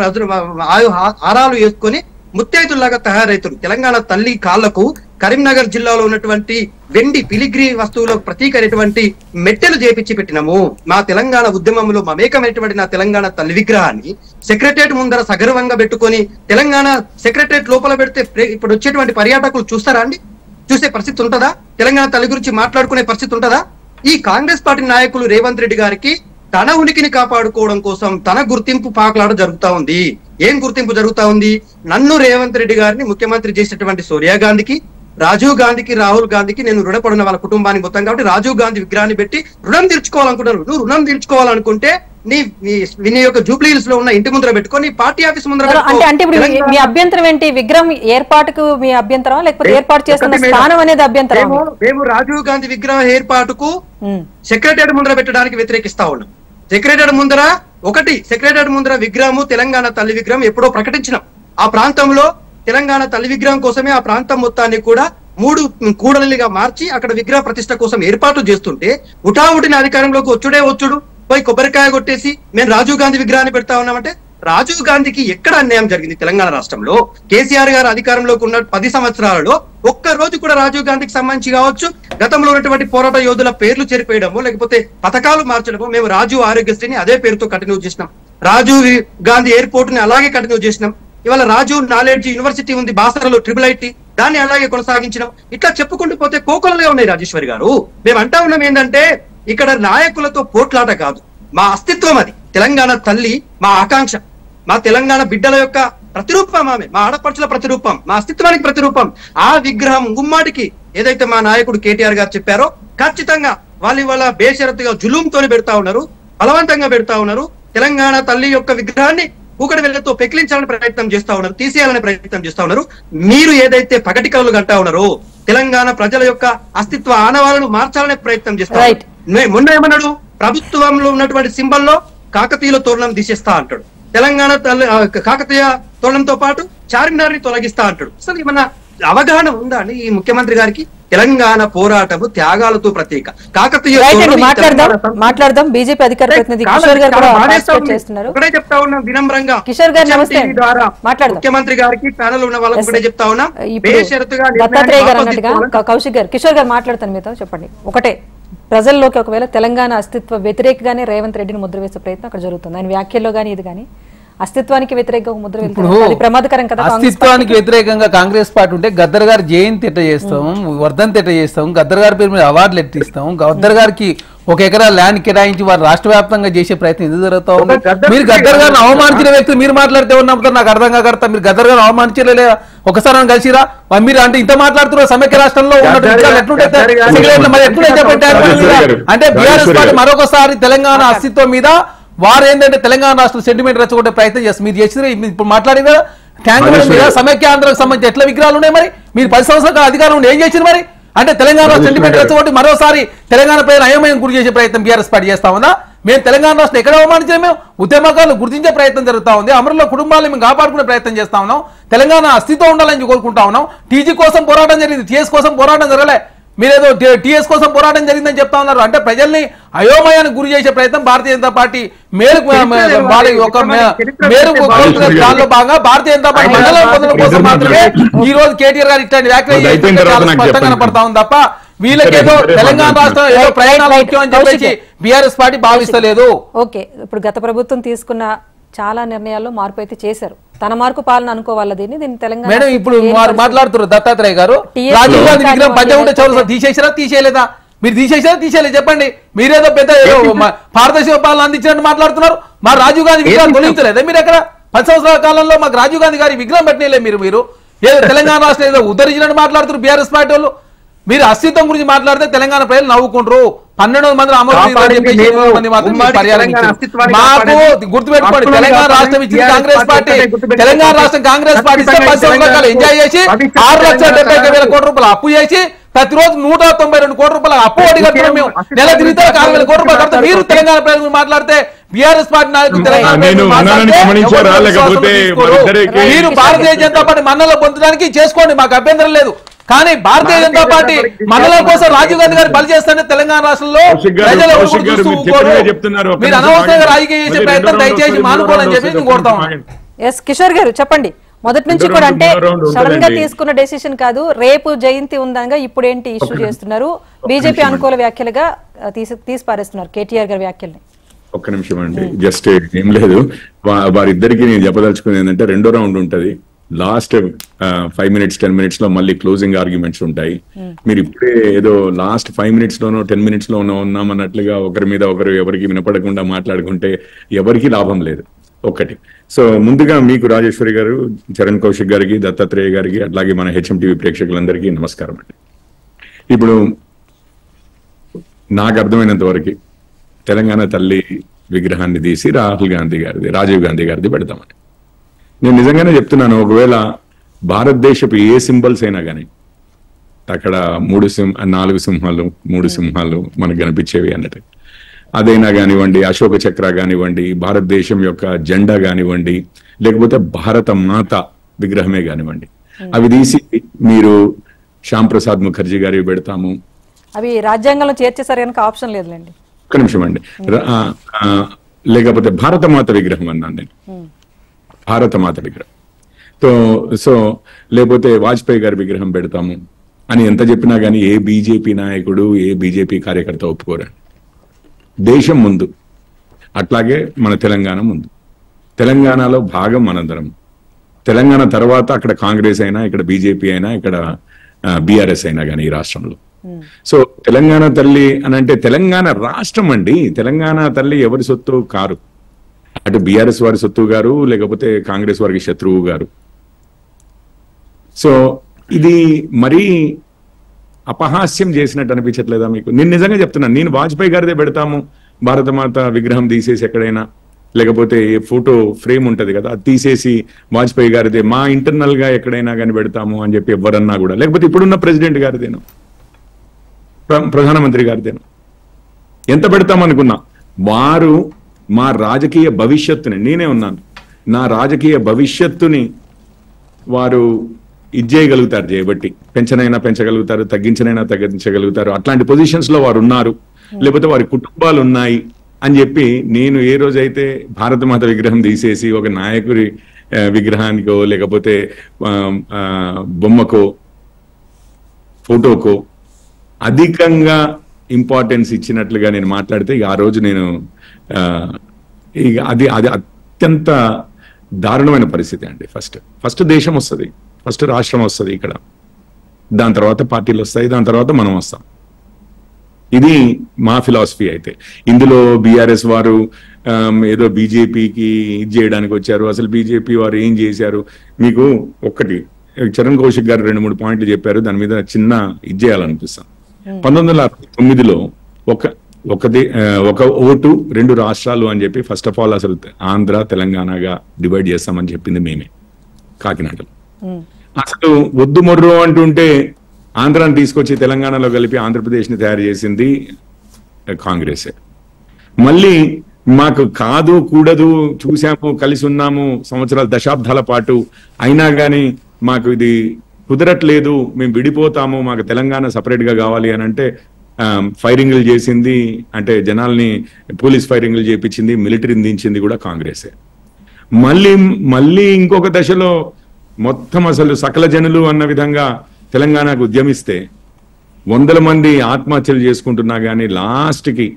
[SPEAKER 3] ఆరాలు వేసుకొని ముత్తైదుల్లాగా తయారవుతారు. తెలంగాణ తల్లి కాళ్లకు కరీంనగర్ జిల్లాలో ఉన్నటువంటి వెండి పిలిగ్రీ వస్తువులకు ప్రతీక అయినటువంటి మెట్టెలు చేపించి పెట్టినాము. మా తెలంగాణ ఉద్యమంలో మమేకమైనటువంటి నా తెలంగాణ తల్లి విగ్రహాన్ని సెక్రటరియట్ ముందర సగర్వంగా పెట్టుకొని తెలంగాణ సెక్రటరియట్ లోపల పెడితే ఇప్పుడు వచ్చేటువంటి పర్యాటకులు చూస్తారా అండి? చూసే పరిస్థితి ఉంటుందా? తెలంగాణ తల్లి గురించి మాట్లాడుకునే పరిస్థితి ఉంటుందా? ఈ కాంగ్రెస్ పార్టీ నాయకులు రేవంత్ రెడ్డి గారికి తన ఉనికిని కాపాడుకోవడం కోసం తన గుర్తింపు పాకలాట జరుగుతా ఉంది. ఏం గుర్తింపు జరుగుతా ఉంది? నన్ను రేవంత్ రెడ్డి గారిని ముఖ్యమంత్రి చేసినటువంటి సోనియా గాంధీకి, రాజీవ్ గాంధీకి, రాహుల్ గాంధీకి నేను రుణపడిన వాళ్ళ కుటుంబానికి మొత్తం, కాబట్టి రాజీవ్ గాంధీ విగ్రహాన్ని పెట్టి రుణం తీర్చుకోవాలనుకుంటారు. నువ్వు రుణం తీర్చుకోవాలనుకుంటే నీ నీ యొక్క జూబ్లీహిల్స్ లో ఉన్న ఇంటి ముందర పెట్టుకొని పార్టీ ఆఫీస్ ముందర
[SPEAKER 1] అంటే అంటే ఇప్పుడు మీ అభ్యంతరం ఏంటి? విగ్రహం ఏర్పాటుకు మీ అభ్యంతరం, లేకపోతే ఏర్పాటు చేస్తున్న స్థానం అనేది అభ్యంతరం?
[SPEAKER 3] మేము రాజీవ్ గాంధీ విగ్రహం ఏర్పాటుకు సెక్రటరియట్ ముందర పెట్టడానికి వ్యతిరేకిస్తా ఉన్నాం. సెక్రటరియట్ ముందర ఒకటి సెక్రటరియట్ ముందర విగ్రహము తెలంగాణ తల్లి విగ్రహం ఎప్పుడో ప్రకటించినాం. ఆ ప్రాంతంలో తెలంగాణ తల్లి విగ్రహం కోసమే ఆ ప్రాంతం మొత్తాన్ని కూడా మూడు కూడలిగా మార్చి అక్కడ విగ్రహ ప్రతిష్ట కోసం ఏర్పాటు చేస్తుంటే ఉటావుటిని అధికారంలోకి వచ్చుడే వచ్చుడు పోయి కొబ్బరికాయ కొట్టేసి మేము రాజీవ్ గాంధీ విగ్రహాన్ని పెడతా ఉన్నామంటే, రాజీవ్ గాంధీకి ఎక్కడ అన్యాయం జరిగింది? తెలంగాణ రాష్ట్రంలో కేసీఆర్ గారు అధికారంలోకి ఉన్న పది సంవత్సరాలలో ఒక్క రోజు కూడా రాజీవ్ గాంధీకి సంబంధించి కావచ్చు, గతంలో ఉన్నటువంటి పోరాట యోధుల పేర్లు చెరిపేయడము, లేకపోతే పథకాలు మార్చడము, మేము రాజీవ్ ఆరోగ్యశ్రీని అదే పేరుతో కంటిన్యూ చేసినాం, రాజీవ్ గాంధీ ఎయిర్పోర్ట్ ని అలాగే కంటిన్యూ చేసినాం. ఇవాళ రాజీవ్ నాలెడ్జ్ యూనివర్సిటీ ఉంది బాసరలో, ట్రిపుల్ ఐటీ, దాన్ని అలాగే కొనసాగించడం. ఇట్లా చెప్పుకుంటూ పోతే కోకొలలుగా ఉన్నాయి రాజేశ్వరి గారు. మేము అంటా ఉన్నాం ఏంటంటే, ఇక్కడ నాయకులతో పోట్లాట కాదు, మా అస్తిత్వం అది. తెలంగాణ తల్లి మా ఆకాంక్ష, మా తెలంగాణ బిడ్డల యొక్క ప్రతిరూపం ఆమె, మా ఆడపడుచుల ప్రతిరూపం, మా అస్తిత్వానికి ప్రతిరూపం. ఆ విగ్రహం గుమ్మాటికి ఏదైతే మా నాయకుడు కేటీఆర్ గారు చెప్పారో, ఖచ్చితంగా వాళ్ళు ఇవాళ బేషరతుగా జులూంతోనే పెడతా ఉన్నారు, బలవంతంగా పెడతా ఉన్నారు. తెలంగాణ తల్లి యొక్క విగ్రహాన్ని కూకటి వేళ్లతో పెకిలించాలని ప్రయత్నం చేస్తా ఉన్నారు, తీసేయాలని ప్రయత్నం చేస్తా ఉన్నారు. మీరు ఏదైతే పగటి కళలు కంటా ఉన్నారో, తెలంగాణ ప్రజల యొక్క అస్తిత్వ ఆనవాలను మార్చాలనే ప్రయత్నం చేస్తా ఉన్నారు. మొన్న ఏమన్నాడు? ప్రభుత్వంలో ఉన్నటువంటి సింబల్లో కాకతీయుల తోరణం తీసేస్తా అంటాడు, తెలంగాణ కాకతీయ తోరణంతో పాటు చార్మినార్ ని తొలగిస్తా అంటాడు. అసలు ఏమన్నా అవగాహన ఉందా అండి ఈ ముఖ్యమంత్రి గారికి? తెలంగాణ పోరాటము త్యాగాలతో ప్రతీక. కాకతీయ
[SPEAKER 1] మాట్లాడదాం. బీజేపీ అధికార ప్రతినిధి కిషోర్ గారు
[SPEAKER 3] ఒకటే చెప్తా ఉన్నాం వినమ్రంగా,
[SPEAKER 1] కిషోర్ గారు నమస్తే,
[SPEAKER 3] ముఖ్యమంత్రి గారికి ప్యానల్ ఉన్న వాళ్ళకి ఒకటే చెప్తా ఉన్నాం,
[SPEAKER 1] దత్తాత్రేయ గారు అన్నట్టుగా కౌశిక్ గారు, కిషోర్ గారు మాట్లాడతాను మీతో. చెప్పండి, ఒకటే ప్రజల్లోకి ఒకవేళ తెలంగాణ అస్తిత్వ వ్యతిరేకగానే రేవంత్ రెడ్డిని ముద్ర వేసే ప్రయత్నం అక్కడ జరుగుతుంది. ఆయన వ్యాఖ్యల్లో గానీ ఇది కానీ అస్తిత్వానికి వ్యతిరేకంగా ముద్ర వేస్తుంది, ప్రమాదకరం కదా.
[SPEAKER 4] అస్తిత్వానికి వ్యతిరేకంగా కాంగ్రెస్ పార్టీ ఉంటే గద్దర్ గారు జయంతి ఎట్ట చేస్తాం, వర్ధంతి ఎట్ట చేస్తాం, గద్దర్ గారి పేరు మీద అవార్డులు ఎట్టిస్తాం, గద్దర్ గారికి ఒక ఎకరా ల్యాండ్ కేటాయించి వారు రాష్ట్ర వ్యాప్తంగా చేసే ప్రయత్నం ఎందుకు జరుగుతా ఉంది? మీరు గద్దర్ గారిని అవమానించిన వ్యక్తులు మీరు మాట్లాడితే ఉన్నప్పుడు నాకు అర్థం కాకడతా. మీరు గద్దర్ గారిని అవమానించలేదా? ఒకసారి కలిసిరా మీరు? అంటే ఇంత మాట్లాడుతున్నారు సమైక్య రాష్ట్రంలో ఎట్లుంటే మరి ఎట్లుంటే పెట్టారు అంటే బీఆర్ఎస్ పార్టీ మరొకసారి తెలంగాణ అస్తిత్వం మీద వారు ఏంటంటే తెలంగాణ రాష్ట్రం సెంటిమెంట్ రెచ్చగొట్టే ప్రయత్నం చేస్తారు. మీరు చేసిన ఇప్పుడు మాట్లాడింది కదా ట్యాంక్ మీద సమైక్యాంధ్రకు సంబంధించి ఎట్లా విగ్రహాలు ఉన్నాయి మరి? మీరు పది సంవత్సరాల అధికారం ఉండి ఏం చేసింది మరి? అంటే తెలంగాణ సెంటిమెంట్ రెచ్చగొట్టి మరోసారి తెలంగాణ ప్రజలు అయోమయం గురి చేసే ప్రయత్నం బీఆర్ఎస్ పార్టీ చేస్తా ఉందా? మేము తెలంగాణ రాష్ట్రం ఎక్కడ అవమానించాం? మేము ఉద్యమకాలను గుర్తించే ప్రయత్నం జరుగుతా ఉంది. అమరుల కుటుంబాలను మేము కాపాడుకునే ప్రయత్నం చేస్తా ఉన్నాం. తెలంగాణ అస్తిత్వం ఉండాలని కోరుకుంటా ఉన్నాం. టీజీ కోసం పోరాటం జరిగింది, టీఎస్ కోసం పోరాటం జరగలే. మీరేదో టీఎస్ కోసం పోరాటం జరిగిందని చెప్తా ఉన్నారు. అంటే ప్రజల్ని అయోమయానికి గురి చేసే ప్రయత్నం భారతీయ జనతా పార్టీ మేరకు ఒక మేరకు దానిలో భాగంగా భారతీయ జనతా పార్టీ మండలం పొందడం కోసం మాత్రమే ఈ రోజు కేటీఆర్ గారు ఇట్లాంటి వ్యాఖ్యలు స్పష్టంగా కనపడతా ఉంది తప్ప వీళ్ళకేదో తెలంగాణ రాష్ట్రం ఏదో ప్రయాణాలు ముఖ్యం అని చెప్పేసి బీఆర్ఎస్ పార్టీ భావిస్తలేదు.
[SPEAKER 1] ఓకే, ఇప్పుడు గత ప్రభుత్వం తీసుకున్న చాలా నిర్ణయాల్లో మార్పు అయితే చేశారు. తన మార్కు పాలన అనుకోవాలి దీన్ని. దీన్ని తెలంగాణ
[SPEAKER 4] మేడం ఇప్పుడు వారు మాట్లాడుతున్నారు దత్తాత్రేయ గారు రాజీవ్ గాంధీ విగ్రహం పంచగుంట చౌరస్తా తీసేసారా తీసేయలేదా? మీరు తీసేసారా తీసేయలేదు చెప్పండి. మీరేదో పెద్ద పారదర్శక పాలన అందించినట్టు మాట్లాడుతున్నారు. మా రాజీవ్ గాంధీ విగ్రహం తొలగించలేదా మీరు? ఎక్కడ పది సంవత్సరాల కాలంలో మాకు రాజీవ్ గాంధీ గారి విగ్రహం పెట్టినలే మీరు మీరు ఏదో తెలంగాణ రాష్ట్రం ఏదో ఉద్ధరించినట్టు మాట్లాడుతున్నారు బీఆర్ఎస్ పార్టీ వాళ్ళు. మీరు అస్తిత్వం గురించి మాట్లాడితే తెలంగాణ ప్రజలు నవ్వుకుంటారు. పన్నెండు మంది అమలు మంది మాత్రం మాకు గుర్తుపెట్టుకోండి. తెలంగాణ రాష్ట్రం ఇచ్చింది కాంగ్రెస్ పార్టీ. తెలంగాణ రాష్ట్రం కాంగ్రెస్ పార్టీ పది సంవత్సరాలు ఎంజాయ్ చేసి ఆరు లక్షల డెబ్బై ఐదు వేల కోట్ల రూపాయలు అప్పు చేసి ప్రతిరోజు నూట తొంభై రెండు కోట్ల రూపాయలు అప్పు వడ్డీ కడుతున్నాం. మేము నెల తిరిగితే ఆరు వేల కోట్ల రూపాయలు కడతాం. మీరు తెలంగాణ ప్రజలు మాట్లాడితే బీఆర్ఎస్ పార్టీ నాయకులు మీరు భారతీయ జనతా పార్టీ మన్నలో పొందడానికి చేసుకోండి, మాకు అభ్యంతరం లేదు. కానీ భారతీయ జనతా పార్టీ మండలం కోసం రాజీవ్ గాంధీ గారు బలి చేస్తానే తెలంగాణ రాష్ట్రంలో మీరు అనవసరంగా రాజకీయ చేసే ప్రయత్నం దయచేసి మానుకోవాలని చెప్పి కోరుతాం.
[SPEAKER 1] ఎస్ కిషోర్ గారు చెప్పండి. మొదటి నుంచి కూడా అంటే సడన్ గా తీసుకున్న డెసిషన్ కాదు, రేపు జయంతి ఉందనగా ఇప్పుడు ఏంటి ఇష్యూ చేస్తున్నారు? బీజేపీ అనుకూల వ్యాఖ్యలుగా తీసి తీసి పారేస్తున్నారు కేటీఆర్ గారి వ్యాఖ్యల్ని.
[SPEAKER 5] ఒక్క నిమిషం అండి, జస్ట్ ఏం లేదు, వారిద్దరికి నేను చెప్పదలుచుకునేది ఏంటంటే రెండో రౌండ్ ఉంటది. Last five minutes ten minutes లో మళ్ళీ క్లోజింగ్ ఆర్గ్యుమెంట్స్ ఉంటాయి. మీరు ఇప్పుడే ఏదో లాస్ట్ ఫైవ్ మినిట్స్ లోనో టెన్ మినిట్స్ లోనో ఉన్నామన్నట్లుగా ఒకరి మీద ఒకరు ఎవరికి వినపడకుండా మాట్లాడుకుంటే ఎవరికి లాభం లేదు. ఒక్కటి. సో ముందుగా మీకు రాజేశ్వరి గారు, చరణ్ కౌశిక్ గారికి, దత్తాత్రేయ గారికి, అట్లాగే మన హెచ్ఎం టీవీ ప్రేక్షకులందరికీ నమస్కారం అండి. ఇప్పుడు నాకు అర్థమైనంత వరకు తెలంగాణ తల్లి విగ్రహాన్ని తీసి రాహుల్ గాంధీ గారిది, రాజీవ్ గాంధీ గారిది పెడతామని నేను నిజంగానే చెప్తున్నాను. ఒకవేళ భారతదేశపు ఏ సింబల్స్ అయినా కానీ అక్కడ మూడు సింహ నాలుగు సింహాలు మూడు సింహాలు మనకు కనిపించేవి అన్నట్టు, అదైనా కానివ్వండి, అశోక చక్ర కానివ్వండి, భారతదేశం యొక్క జెండా కానివ్వండి, లేకపోతే భారత మాత విగ్రహమే కానివ్వండి, అవి తీసి మీరు శ్యామ్ ప్రసాద్ ముఖర్జీ గారి పెడతాము.
[SPEAKER 1] అవి రాజ్యాంగంలో చేర్చేసారు కనుక ఆప్షన్ లేదులేండి.
[SPEAKER 5] ఒక్క నిమిషం అండి. లేకపోతే భారత మాత విగ్రహం అన్నాను నేను, భారత మాత విగ్రహం. సో సో లేకపోతే వాజ్పేయి గారి విగ్రహం పెడతాము అని ఎంత చెప్పినా కానీ ఏ బీజేపీ నాయకుడు, ఏ బీజేపీ కార్యకర్త ఒప్పుకోరండి. దేశం ముందు, అట్లాగే మన తెలంగాణ ముందు. తెలంగాణలో భాగం మనందరం. తెలంగాణ తర్వాత అక్కడ కాంగ్రెస్ అయినా, ఇక్కడ బీజేపీ అయినా, ఇక్కడ బీఆర్ఎస్ అయినా కానీ ఈ రాష్ట్రంలో. సో తెలంగాణ తల్లి అని అంటే తెలంగాణ రాష్ట్రం అండి. తెలంగాణ తల్లి ఎవరి సొత్తు కారు. అటు బీఆర్ఎస్ వారి సొత్తు గారు, లేకపోతే కాంగ్రెస్ వారికి శత్రువు గారు. సో ఇది మరీ అపహాస్యం చేసినట్టు అనిపించట్లేదా మీకు? నేను నిజంగా చెప్తున్నాను. నేను వాజ్పేయి గారిదే పెడతాము భారతమాత విగ్రహం తీసేసి ఎక్కడైనా, లేకపోతే ఫోటో ఫ్రేమ్ ఉంటది కదా అది తీసేసి వాజ్పేయి గారిదే మా ఇంటర్నల్ గా ఎక్కడైనా కానీ పెడతాము అని చెప్పి ఎవరన్నా కూడా, లేకపోతే ఇప్పుడున్న ప్రెసిడెంట్ గారిదేను, ప్రధానమంత్రి గారిదేను, ఎంత పెడతామనుకున్నా వారు మా రాజకీయ భవిష్యత్తుని, నేనే ఉన్నాను, నా రాజకీయ భవిష్యత్తుని వారు ఇది చేయగలుగుతారు, చేయబట్టి పెంచనైనా పెంచగలుగుతారు, తగ్గించనైనా తగ్గించగలుగుతారు. అట్లాంటి పొజిషన్స్ లో వారు ఉన్నారు, లేకపోతే వారి కుటుంబాలు ఉన్నాయి అని చెప్పి నేను ఏ రోజైతే భారతమాత విగ్రహం తీసేసి ఒక నాయకుడి విగ్రహానికో లేకపోతే బొమ్మకో ఫోటోకో అధికంగా ఇంపార్టెన్స్ ఇచ్చినట్లుగా నేను మాట్లాడితే ఇక ఆ రోజు నేను ఇక అది అది అత్యంత దారుణమైన పరిస్థితి అండి. ఫస్ట్ ఫస్ట్ దేశం వస్తుంది, ఫస్ట్ రాష్ట్రం వస్తుంది ఇక్కడ, దాని తర్వాత పార్టీలు వస్తాయి, దాని తర్వాత మనం వస్తాం. ఇది మా ఫిలాసఫీ. అయితే ఇందులో బీఆర్ఎస్ వారు ఏదో బీజేపీకి ఇది చేయడానికి వచ్చారు. అసలు బీజేపీ వారు ఏం చేశారు? మీకు ఒక్కటి చరణ్ కౌశిక్ గారు రెండు మూడు పాయింట్లు చెప్పారు, దాని మీద చిన్న ఇది చేయాలనిపిస్తాం. పంతొమ్మిది వందల అరవై తొమ్మిదిలో ఒక ఒకది ఒక ఓటు రెండు రాష్ట్రాలు అని చెప్పి ఫస్ట్ ఆఫ్ ఆల్ అసలు ఆంధ్ర తెలంగాణగా డివైడ్ చేస్తామని చెప్పింది మేమే కాకినాడలో. అసలు వద్దు మొర్రు అంటుంటే ఆంధ్రాని తీసుకొచ్చి తెలంగాణలో కలిపి ఆంధ్రప్రదేశ్ని తయారు చేసింది కాంగ్రెసే. మళ్ళీ మాకు కాదు కూడదు చూసాము కలిసి ఉన్నాము సంవత్సరాల దశాబ్దాల పాటు అయినా కానీ మాకు ఇది కుదరట్లేదు, మేము విడిపోతాము, మాకు తెలంగాణ సపరేట్ గా కావాలి అని అంటే ఫైరింగ్లు చేసింది, అంటే జనాల్ని పోలీస్ ఫైరింగ్లు చేపించింది, మిలిటరీని దించింది కూడా కాంగ్రెసే. మళ్ళీ మళ్ళీ ఇంకొక దశలో మొత్తం అసలు సకల జనులు అన్న విధంగా తెలంగాణకు ఉద్యమిస్తే వందల మంది ఆత్మహత్యలు చేసుకుంటున్నా కానీ లాస్ట్కి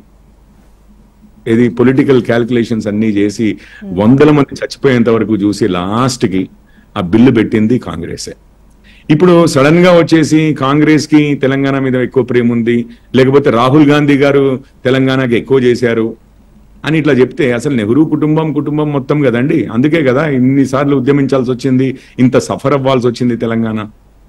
[SPEAKER 5] ఇది పొలిటికల్ క్యాల్కులేషన్స్ అన్ని చేసి వందల మంది చచ్చిపోయేంత వరకు చూసి లాస్ట్కి ఆ బిల్లు పెట్టింది కాంగ్రెసే. ఇప్పుడు సడన్ గా వచ్చేసి కాంగ్రెస్ కి తెలంగాణ మీద ఎక్కువ ప్రేమ ఉంది, లేకపోతే రాహుల్ గాంధీ గారు తెలంగాణకి ఎక్కువ చేశారు అని ఇట్లా చెప్తే అసలు నెహ్రూ కుటుంబం కుటుంబం మొత్తం కదండి. అందుకే కదా ఇన్నిసార్లు ఉద్యమించాల్సి వచ్చింది, ఇంత సఫర్ అవ్వాల్సి వచ్చింది. తెలంగాణ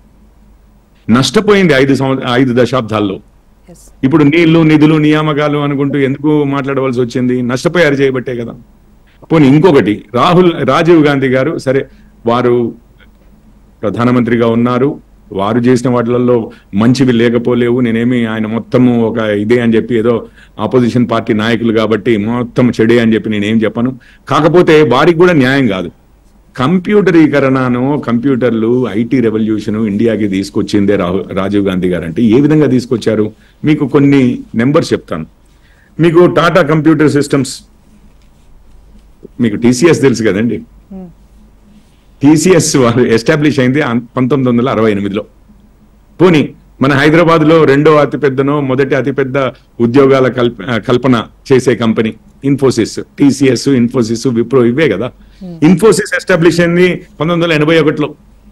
[SPEAKER 5] నష్టపోయింది ఐదు సంవత్సర ఐదు దశాబ్దాల్లో. ఇప్పుడు నీళ్లు నిధులు నియామకాలు అనుకుంటూ ఎందుకు మాట్లాడవలసి వచ్చింది? నష్టపోయారు చేయబట్టే కదా. పోనీ ఇంకొకటి, రాహుల్ రాజీవ్ గాంధీ గారు సరే వారు ప్రధానమంత్రిగా ఉన్నారు, వారు చేసిన వాటిలలో మంచివి లేకపోలేవు, నేనేమి ఆయన మొత్తము ఒక ఇదే అని చెప్పి ఏదో ఆపోజిషన్ పార్టీ నాయకులు కాబట్టి మొత్తం చెడే అని చెప్పి నేనేం చెప్పను. కాకపోతే వారికి కూడా న్యాయం కాదు. కంప్యూటరీకరణను కంప్యూటర్లు ఐటీ రెవల్యూషన్ ఇండియాకి తీసుకొచ్చిందే రాహుల్ రాజీవ్ గాంధీ గారు. అంటే ఏ విధంగా తీసుకొచ్చారు మీకు కొన్ని నెంబర్స్ చెప్తాను. మీకు టాటా కంప్యూటర్ సిస్టమ్స్, మీకు టీసీఎస్ తెలుసు కదండి. టీసీఎస్ వారు ఎస్టాబ్లిష్ అయింది పంతొమ్మిది వందల అరవై ఎనిమిదిలో. పోనీ మన హైదరాబాద్ లో రెండో అతిపెద్దనో మొదటి అతిపెద్ద ఉద్యోగాల కల్ప కల్పన చేసే కంపెనీ ఇన్ఫోసిస్. టీసీఎస్, ఇన్ఫోసిస్, విప్రో ఇవే కదా. ఇన్ఫోసిస్ ఎస్టాబ్లిష్ అయింది పంతొమ్మిది వందల ఎనభై ఒకటిలో.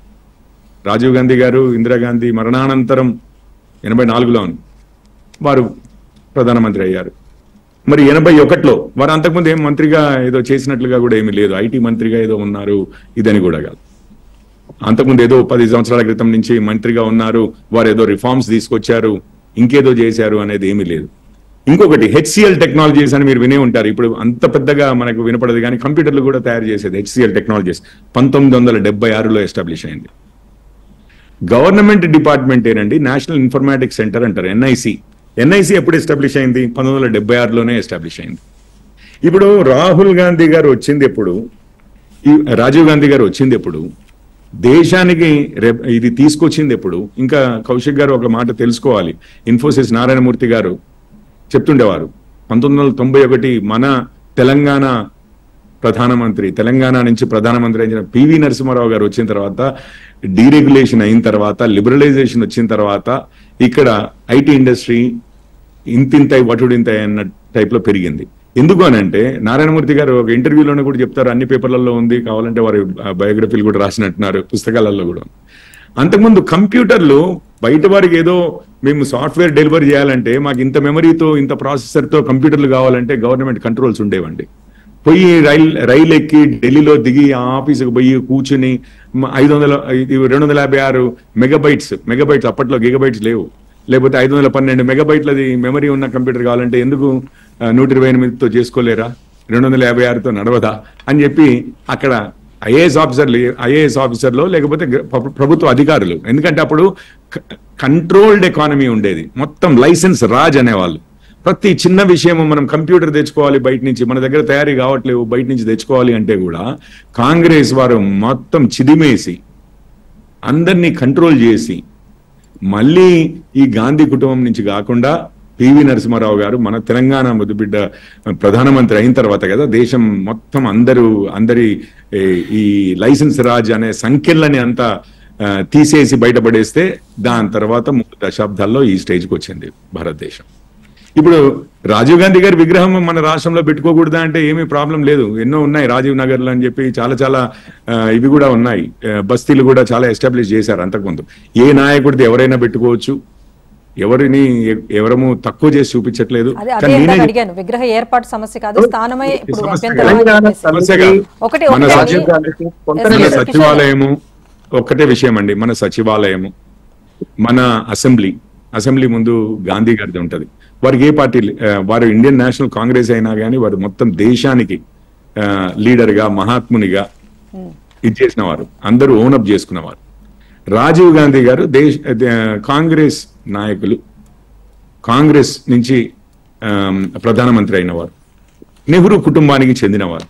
[SPEAKER 5] రాజీవ్ గాంధీ గారు ఇందిరాగాంధీ మరణానంతరం ఎనభై నాలుగులో వారు ప్రధానమంత్రి అయ్యారు. మరి ఎనభై ఒకటిలో వారు అంతకుముందు ఏం మంత్రిగా ఏదో చేసినట్లుగా కూడా ఏమీ లేదు, ఐటీ మంత్రిగా ఏదో ఉన్నారు ఇదని కూడా కాదు. అంతకుముందు ఏదో పది సంవత్సరాల క్రితం నుంచి మంత్రిగా ఉన్నారు, వారు ఏదో రిఫార్మ్స్ తీసుకొచ్చారు, ఇంకేదో చేశారు అనేది ఏమీ లేదు. ఇంకొకటి హెచ్సిఎల్ టెక్నాలజీస్ అని మీరు వినే ఉంటారు. ఇప్పుడు అంత పెద్దగా మనకు వినపడదు కానీ కంప్యూటర్లు కూడా తయారు చేసేది హెచ్సిఎల్ టెక్నాలజీస్ పంతొమ్మిది వందల డెబ్బై ఆరులో ఎస్టాబ్లిష్ అయింది. గవర్నమెంట్ డిపార్ట్మెంట్ ఏనండి నేషనల్ ఇన్ఫర్మాటిక్స్ సెంటర్ అంటారు, ఎన్ఐసి. ఎన్ఐసి ఎప్పుడు ఎస్టాబ్లిష్ అయింది? పంతొమ్మిది వందల డెబ్బై ఆరులోనే ఎస్టాబ్లిష్ అయింది. ఇప్పుడు రాహుల్ గాంధీ గారు వచ్చింది ఎప్పుడు, ఈ రాజీవ్ గాంధీ గారు వచ్చింది ఎప్పుడు, దేశానికి ఇది తీసుకొచ్చింది ఎప్పుడు? ఇంకా కౌశిక్ గారు ఒక మాట తెలుసుకోవాలి. ఇన్ఫోసిస్ నారాయణమూర్తి గారు చెప్తుండేవారు పంతొమ్మిది వందల తొంభై ఒకటి మన తెలంగాణ ప్రధానమంత్రి తెలంగాణ నుంచి ప్రధానమంత్రి అయిన పివి నరసింహారావు గారు వచ్చిన తర్వాత, డీరెగ్యులేషన్ అయిన తర్వాత, లిబరలైజేషన్ వచ్చిన తర్వాత ఇక్కడ ఐటీ ఇండస్ట్రీ ఇంతింతై వటుడింతై అన్న టైప్ లో పెరిగింది. ఎందుకు అని అంటే నారాయణమూర్తి గారు ఒక ఇంటర్వ్యూలోనే కూడా చెప్తారు, అన్ని పేపర్లలో ఉంది, కావాలంటే వారి బయోగ్రఫీలు కూడా రాసినట్టున్నారు, పుస్తకాలలో కూడా. అంతకుముందు కంప్యూటర్లు బయట వారికి ఏదో మేము సాఫ్ట్వేర్ డెలివరీ చేయాలంటే మాకు ఇంత మెమరీతో ఇంత ప్రాసెసర్తో కంప్యూటర్లు కావాలంటే గవర్నమెంట్ కంట్రోల్స్ ఉండేవండి. పోయి రైల్ రైలు ఎక్కి ఢిల్లీలో దిగి ఆ ఆఫీసుకు పోయి కూర్చుని ఐదు వందల రెండు వందల యాభై ఆరు మెగాబైట్స్ మెగాబైట్స్ అప్పట్లో గిగాబైట్స్ లేవు, లేకపోతే ఐదు వందల పన్నెండు మెగాబైట్లది మెమరీ ఉన్న కంప్యూటర్ కావాలంటే ఎందుకు నూట ఇరవై ఎనిమిదితో చేసుకోలేరా, రెండు వందల యాభై ఆరుతో నడవదా అని చెప్పి అక్కడ ఐఏఎస్ ఆఫీసర్లు ఐఏఎస్ ఆఫీసర్లు లేకపోతే ప్రభుత్వ అధికారులు, ఎందుకంటే అప్పుడు కంట్రోల్డ్ ఎకానమీ ఉండేది, మొత్తం లైసెన్స్ రాజ్ అనేవాళ్ళు. ప్రతి చిన్న విషయం మనం కంప్యూటర్ తెచ్చుకోవాలి బయట నుంచి, మన దగ్గర తయారీ కావట్లేవు బయట నుంచి తెచ్చుకోవాలి అంటే కూడా కాంగ్రెస్ వారు మొత్తం చిదిమేసి అందరినీ కంట్రోల్ చేసి మళ్ళీ ఈ గాంధీ కుటుంబం నుంచి కాకుండా పివి నరసింహారావు గారు మన తెలంగాణ ముద్దుబిడ్డ ప్రధానమంత్రి అయిన తర్వాత కదా దేశం మొత్తం అందరూ అందరి ఈ లైసెన్స్ రాజ్ అనే సంఖ్యలని అంతా తీసేసి బయటపడేస్తే దాని తర్వాత మూడు దశాబ్దాల్లో ఈ స్టేజ్కి వచ్చింది భారతదేశం. ఇప్పుడు రాజీవ్ గాంధీ గారి విగ్రహం మన రాష్ట్రంలో పెట్టుకోకూడదా అంటే ఏమీ ప్రాబ్లం లేదు, ఎన్నో ఉన్నాయి రాజీవ్ నగర్లు అని చెప్పి చాలా చాలా ఇవి కూడా ఉన్నాయి, బస్తీలు కూడా చాలా ఎస్టాబ్లిష్ చేశారు అంతకుముందు. ఏ నాయకుడిది ఎవరైనా పెట్టుకోవచ్చు, ఎవరిని ఎవరము తక్కువ చేసి చూపించట్లేదు.
[SPEAKER 1] విగ్రహ ఏర్పాటు సమస్య కాదు, స్థానమే
[SPEAKER 5] మన సచివాలయము ఒక్కటే విషయం అండి, మన సచివాలయము, మన అసెంబ్లీ అసెంబ్లీ ముందు గాంధీ గారిది ఉంటది. వారికి ఏ పార్టీ, వారు ఇండియన్ నేషనల్ కాంగ్రెస్ అయినా కానీ వారు మొత్తం దేశానికి లీడర్గా మహాత్మునిగా ఇచ్చేసిన వారు, అందరూ ఓనప్ చేసుకున్నవారు. రాజీవ్ గాంధీ గారు దేశ కాంగ్రెస్ నాయకులు, కాంగ్రెస్ నుంచి ప్రధానమంత్రి అయినవారు, నెహ్రూ కుటుంబానికి చెందినవారు.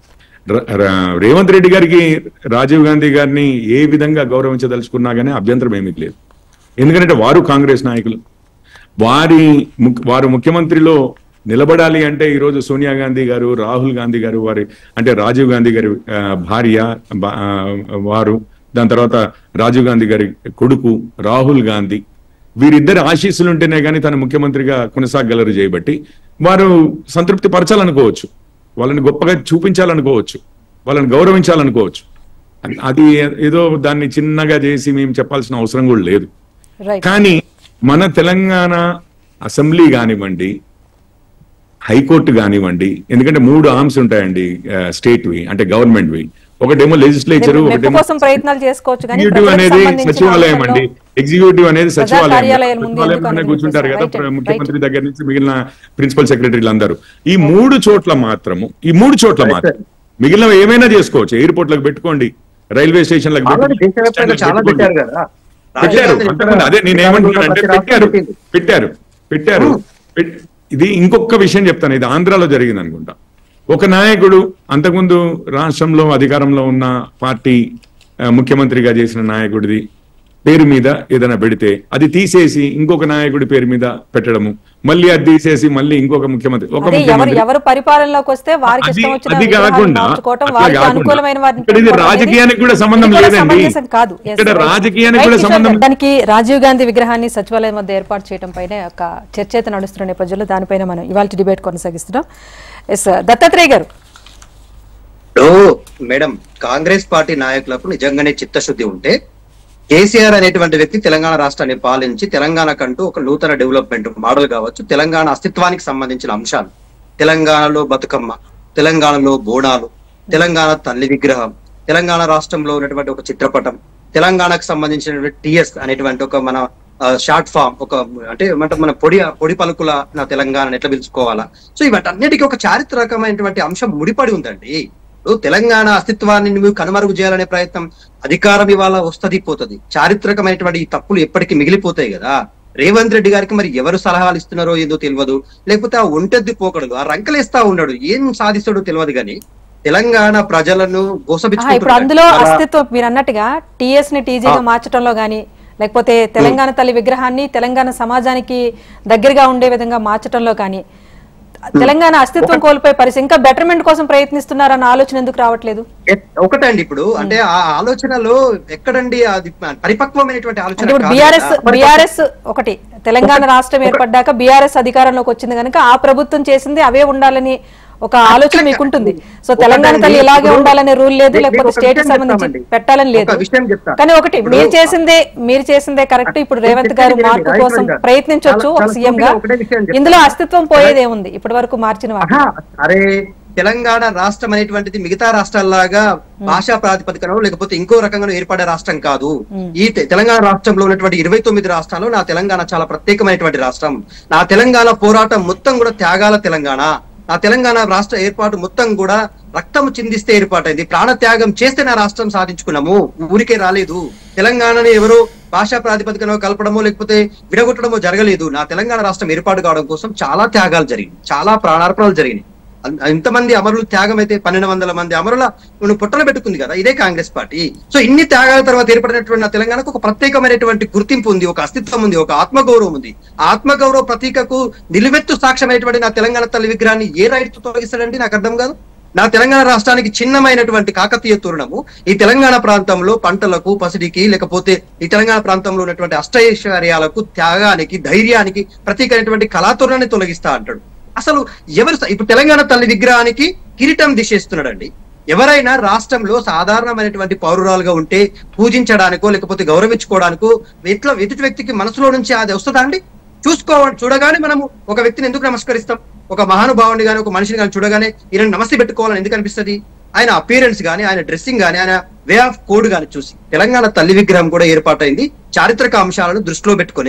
[SPEAKER 5] రేవంత్ రెడ్డి గారికి రాజీవ్ గాంధీ గారిని ఏ విధంగా గౌరవించదలుచుకున్నా కానీ అభ్యంతరం ఏమీ లేదు. ఎందుకంటే వారు కాంగ్రెస్ నాయకులు. వారి వారు ముఖ్యమంత్రిలో నిలబడాలి అంటే ఈరోజు సోనియా గాంధీ గారు, రాహుల్ గాంధీ గారు, వారి అంటే రాజీవ్ గాంధీ గారి భార్య వారు, దాని తర్వాత రాజీవ్ గాంధీ గారి కొడుకు రాహుల్ గాంధీ, వీరిద్దరు ఆశీస్సులు ఉంటేనే కానీ తను ముఖ్యమంత్రిగా కొనసాగలరు చేయబట్టి వారు సంతృప్తి పరచాలనుకోవచ్చు, వాళ్ళని గొప్పగా చూపించాలనుకోవచ్చు, వాళ్ళని గౌరవించాలనుకోవచ్చు. అది ఏదో దాన్ని చిన్నగా చేసి మేము చెప్పాల్సిన అవసరం కూడా లేదు. కానీ మన తెలంగాణ అసెంబ్లీ కానివ్వండి, హైకోర్టు కానివ్వండి, ఎందుకంటే మూడు ఆర్మ్స్ ఉంటాయండి స్టేట్వి అంటే గవర్నమెంట్వి. ఒకటేమో లెజిస్లేచర్, ఒకటేమో ఎగ్జిక్యూటివ్ అనేది సచివాలయం అండి. ఎగ్జిక్యూటివ్ అనేది సచివాలయం, సచివాలయంలోనే కూర్చుంటారు కదా ముఖ్యమంత్రి దగ్గర నుంచి మిగిలిన ప్రిన్సిపల్ సెక్రటరీలు అందరూ. ఈ మూడు చోట్ల మాత్రము ఈ మూడు చోట్ల మాత్రం మిగిలిన ఏమైనా చేసుకోవచ్చు. ఎయిర్పోర్ట్ లకు పెట్టుకోండి, రైల్వే స్టేషన్ లకు పెట్టారు. అదే నేను ఏమంటున్నానంటే పెట్టారు పెట్టారు పెట్టారు ఇది ఇంకొక విషయం చెప్తాను. ఇది ఆంధ్రాలో జరిగింది అనుకుంటా. ఒక నాయకుడు అంతకుముందు రాష్ట్రంలో అధికారంలో ఉన్న పార్టీ ముఖ్యమంత్రిగా చేసిన నాయకుడిది పేరు మీద ఏదైనా పెడితే అది తీసేసి ఇంకొక నాయకుడి పేరు మీద పెట్టడము, మళ్ళీ అది తీసేసి మళ్ళీ ఇంకొక ముఖ్యమంత్రి ఒక
[SPEAKER 1] ఎవరు పరిపాలనలోకి వస్తే
[SPEAKER 5] అది కాకుండా ఇది రాజకీయానికి కూడా సంబంధం లేదండి. ఇక్కడ రాజకీయానికి కూడా సంబంధం.
[SPEAKER 1] దానికి రాజీవ్ గాంధీ విగ్రహాన్ని సచివాలయం వద్ద ఏర్పాటు చేయడం పైన ఒక చర్చ అయితే నడుస్తున్న నేపథ్యంలో దానిపైన మనం ఇవాళ డిబేట్ కొనసాగిస్తున్నాం. ఎస్ దత్తాత్రేయ గారు.
[SPEAKER 3] మేడం, కాంగ్రెస్ పార్టీ నాయకులకు నిజంగానే చిత్తశుద్ధి ఉంటే కేసీఆర్ అనేటువంటి వ్యక్తి తెలంగాణ రాష్ట్రాన్ని పాలించి తెలంగాణకంటూ ఒక నూతన డెవలప్మెంట్ మోడల్ కావచ్చు, తెలంగాణ అస్తిత్వానికి సంబంధించిన అంశాలు, తెలంగాణలో బతుకమ్మ, తెలంగాణలో బోనాలు, తెలంగాణ తల్లి విగ్రహం, తెలంగాణ రాష్ట్రంలో ఉన్నటువంటి ఒక చిత్రపటం, తెలంగాణకు సంబంధించినటువంటి టిఎస్ అనేటువంటి ఒక మన షార్ట్ ఫామ్, ఒక అంటే ఏమంటారు మన పొడి పొడి పలుకుల నా తెలంగాణ ఎట్లా పిలుచుకోవాలా. సో ఇవన్నిటికీ ఒక చారిత్రకమైనటువంటి అంశం ముడిపడి ఉందండి. తెలంగాణ అస్తిత్వాన్ని నువ్వు కనుమరుగు చేయాలనే ప్రయత్నం అధికారం ఇవాళ వస్తుంది పోతుంది, చారిత్రకమైనటువంటి ఈ తప్పులు ఎప్పటికీ మిగిలిపోతాయి కదా. రేవంత్ రెడ్డి గారికి మరి ఎవరు సలహాలు ఇస్తున్నారో ఏదో తెలియదు, లేకపోతే ఆ ఒంటెద్ది పోకడలు ఆ రంకలేస్తా ఉన్నాడు, ఏం సాధిస్తాడో తెలియదు. కానీ తెలంగాణ ప్రజలను
[SPEAKER 1] ఇప్పుడు అందులో అస్తిత్వం మీరు అన్నట్టుగా టిఎస్ ని టీజీగా మార్చడంలో గానీ, లేకపోతే తెలంగాణ తల్లి విగ్రహాన్ని తెలంగాణ సమాజానికి దగ్గరగా ఉండే విధంగా మార్చడంలో కానీ తెలంగాణ అస్తిత్వం కోల్పోయే పరిస్థితి, ఇంకా బెటర్మెంట్ కోసం ప్రయత్నిస్తున్నారన్న ఆలోచన ఎందుకు రావట్లేదు?
[SPEAKER 3] ఒకటండి ఇప్పుడు అంటే ఆ ఆలోచనలో ఎక్కడండి అది పరిపక్వమైనటువంటి ఆలోచన.
[SPEAKER 1] ఇప్పుడు బీఆర్ఎస్ బీఆర్ఎస్ ఒకటి తెలంగాణ రాష్ట్రం ఏర్పడ్డాక బీఆర్ఎస్ అధికారంలోకి వచ్చింది కనుక ఆ ప్రభుత్వం చేసింది అవే ఉండాలని ఒక ఆలోచన మీకుంటుంది. సో తెలంగాణ తల్లి ఇలాగే ఉండాలనే రూల్ లేదు, లేకపోతే స్టేట్ సంబంధించి పెట్టాలని లేదు. కానీ ఒకటి మీరు చేసిందే మీరు చేసిందే కరెక్ట్. ఇప్పుడు రేవంత్ గారు మార్పు కోసం ప్రయత్నించవచ్చు ఒక సీఎం గా. ఇందులో అస్తిత్వం పోయేది ఏముంది ఇప్పటి వరకు మార్చిన వాటి?
[SPEAKER 3] అరే తెలంగాణ రాష్ట్రం అనేటువంటిది మిగతా రాష్ట్రాల్లాగా భాషా ప్రాతిపదికన లేకపోతే ఇంకో రకంగా ఏర్పడే రాష్ట్రం కాదు. ఈ తెలంగాణ రాష్ట్రంలో ఉన్నటువంటి ఇరవై తొమ్మిది రాష్ట్రాలు నా తెలంగాణ చాలా ప్రత్యేకమైనటువంటి రాష్ట్రం. నా తెలంగాణ పోరాటం మొత్తం కూడా త్యాగాల తెలంగాణ. నా తెలంగాణ రాష్ట్ర ఏర్పాటు మొత్తం కూడా రక్తం చిందిస్తే ఏర్పాటైంది, ప్రాణ త్యాగం చేస్తే నా రాష్ట్రం సాధించుకున్నాము, ఊరికే రాలేదు. తెలంగాణని ఎవరో భాషా ప్రాతిపదికన కలపడమో లేకపోతే విడగొట్టడమో జరగలేదు. నా తెలంగాణ రాష్ట్రం ఏర్పాటు కావడం కోసం చాలా త్యాగాలు జరిగినాయి, చాలా ప్రాణార్పణలు జరిగినాయి. ఇంతమంది అమరులు త్యాగం అయితే పన్నెండు వందల మంది అమరుల పొట్టలు పెట్టుకుంది కదా ఇదే కాంగ్రెస్ పార్టీ. సో ఇన్ని త్యాగాల తర్వాత ఏర్పడినటువంటి నా తెలంగాణకు ఒక ప్రత్యేకమైనటువంటి గుర్తింపు ఉంది, ఒక అస్తిత్వం ఉంది, ఒక ఆత్మగౌరవం ఉంది. ఆత్మగౌరవ ప్రతీకకు నిలువెత్తు సాక్ష్యమైనటువంటి నా తెలంగాణ తల్లి విగ్రహాన్ని ఏ రైట్ తో తొలగిస్తాడండి? నాకు అర్థం కాదు. నా తెలంగాణ రాష్ట్రానికి చిన్నమైనటువంటి కాకతీయ తోరణము ఈ తెలంగాణ ప్రాంతంలో పంటలకు పసిడికి లేకపోతే ఈ తెలంగాణ ప్రాంతంలో ఉన్నటువంటి అష్టైశ్వర్యాలకు త్యాగానికి ధైర్యానికి ప్రతీకమైనటువంటి కళాతోరణాన్ని తొలగిస్తా అంటాడు. అసలు ఎవరు ఇప్పుడు తెలంగాణ తల్లి విగ్రహానికి కిరీటం దిశేస్తున్నాడండి. ఎవరైనా రాష్ట్రంలో సాధారణమైనటువంటి పౌరురాలుగా ఉంటే పూజించడానికో లేకపోతే గౌరవించుకోవడానికో ఎట్లా ఎదుటి వ్యక్తికి మనసులో నుంచి అది వస్తుందా అండి? చూసుకోవాలి చూడగానే మనము ఒక వ్యక్తిని ఎందుకు నమస్కరిస్తాం? ఒక మహానుభావుని కానీ ఒక మనిషిని కానీ చూడగానే ఈయన నమస్తే పెట్టుకోవాలని ఎందుకు అనిపిస్తుంది? ఆయన అపీరెన్స్ గానీ, ఆయన డ్రెస్సింగ్ గానీ, ఆయన వే ఆఫ్ కోడ్ గానీ చూసి తెలంగాణ తల్లి విగ్రహం కూడా ఏర్పాటైంది చారిత్రక అంశాలను దృష్టిలో పెట్టుకునే.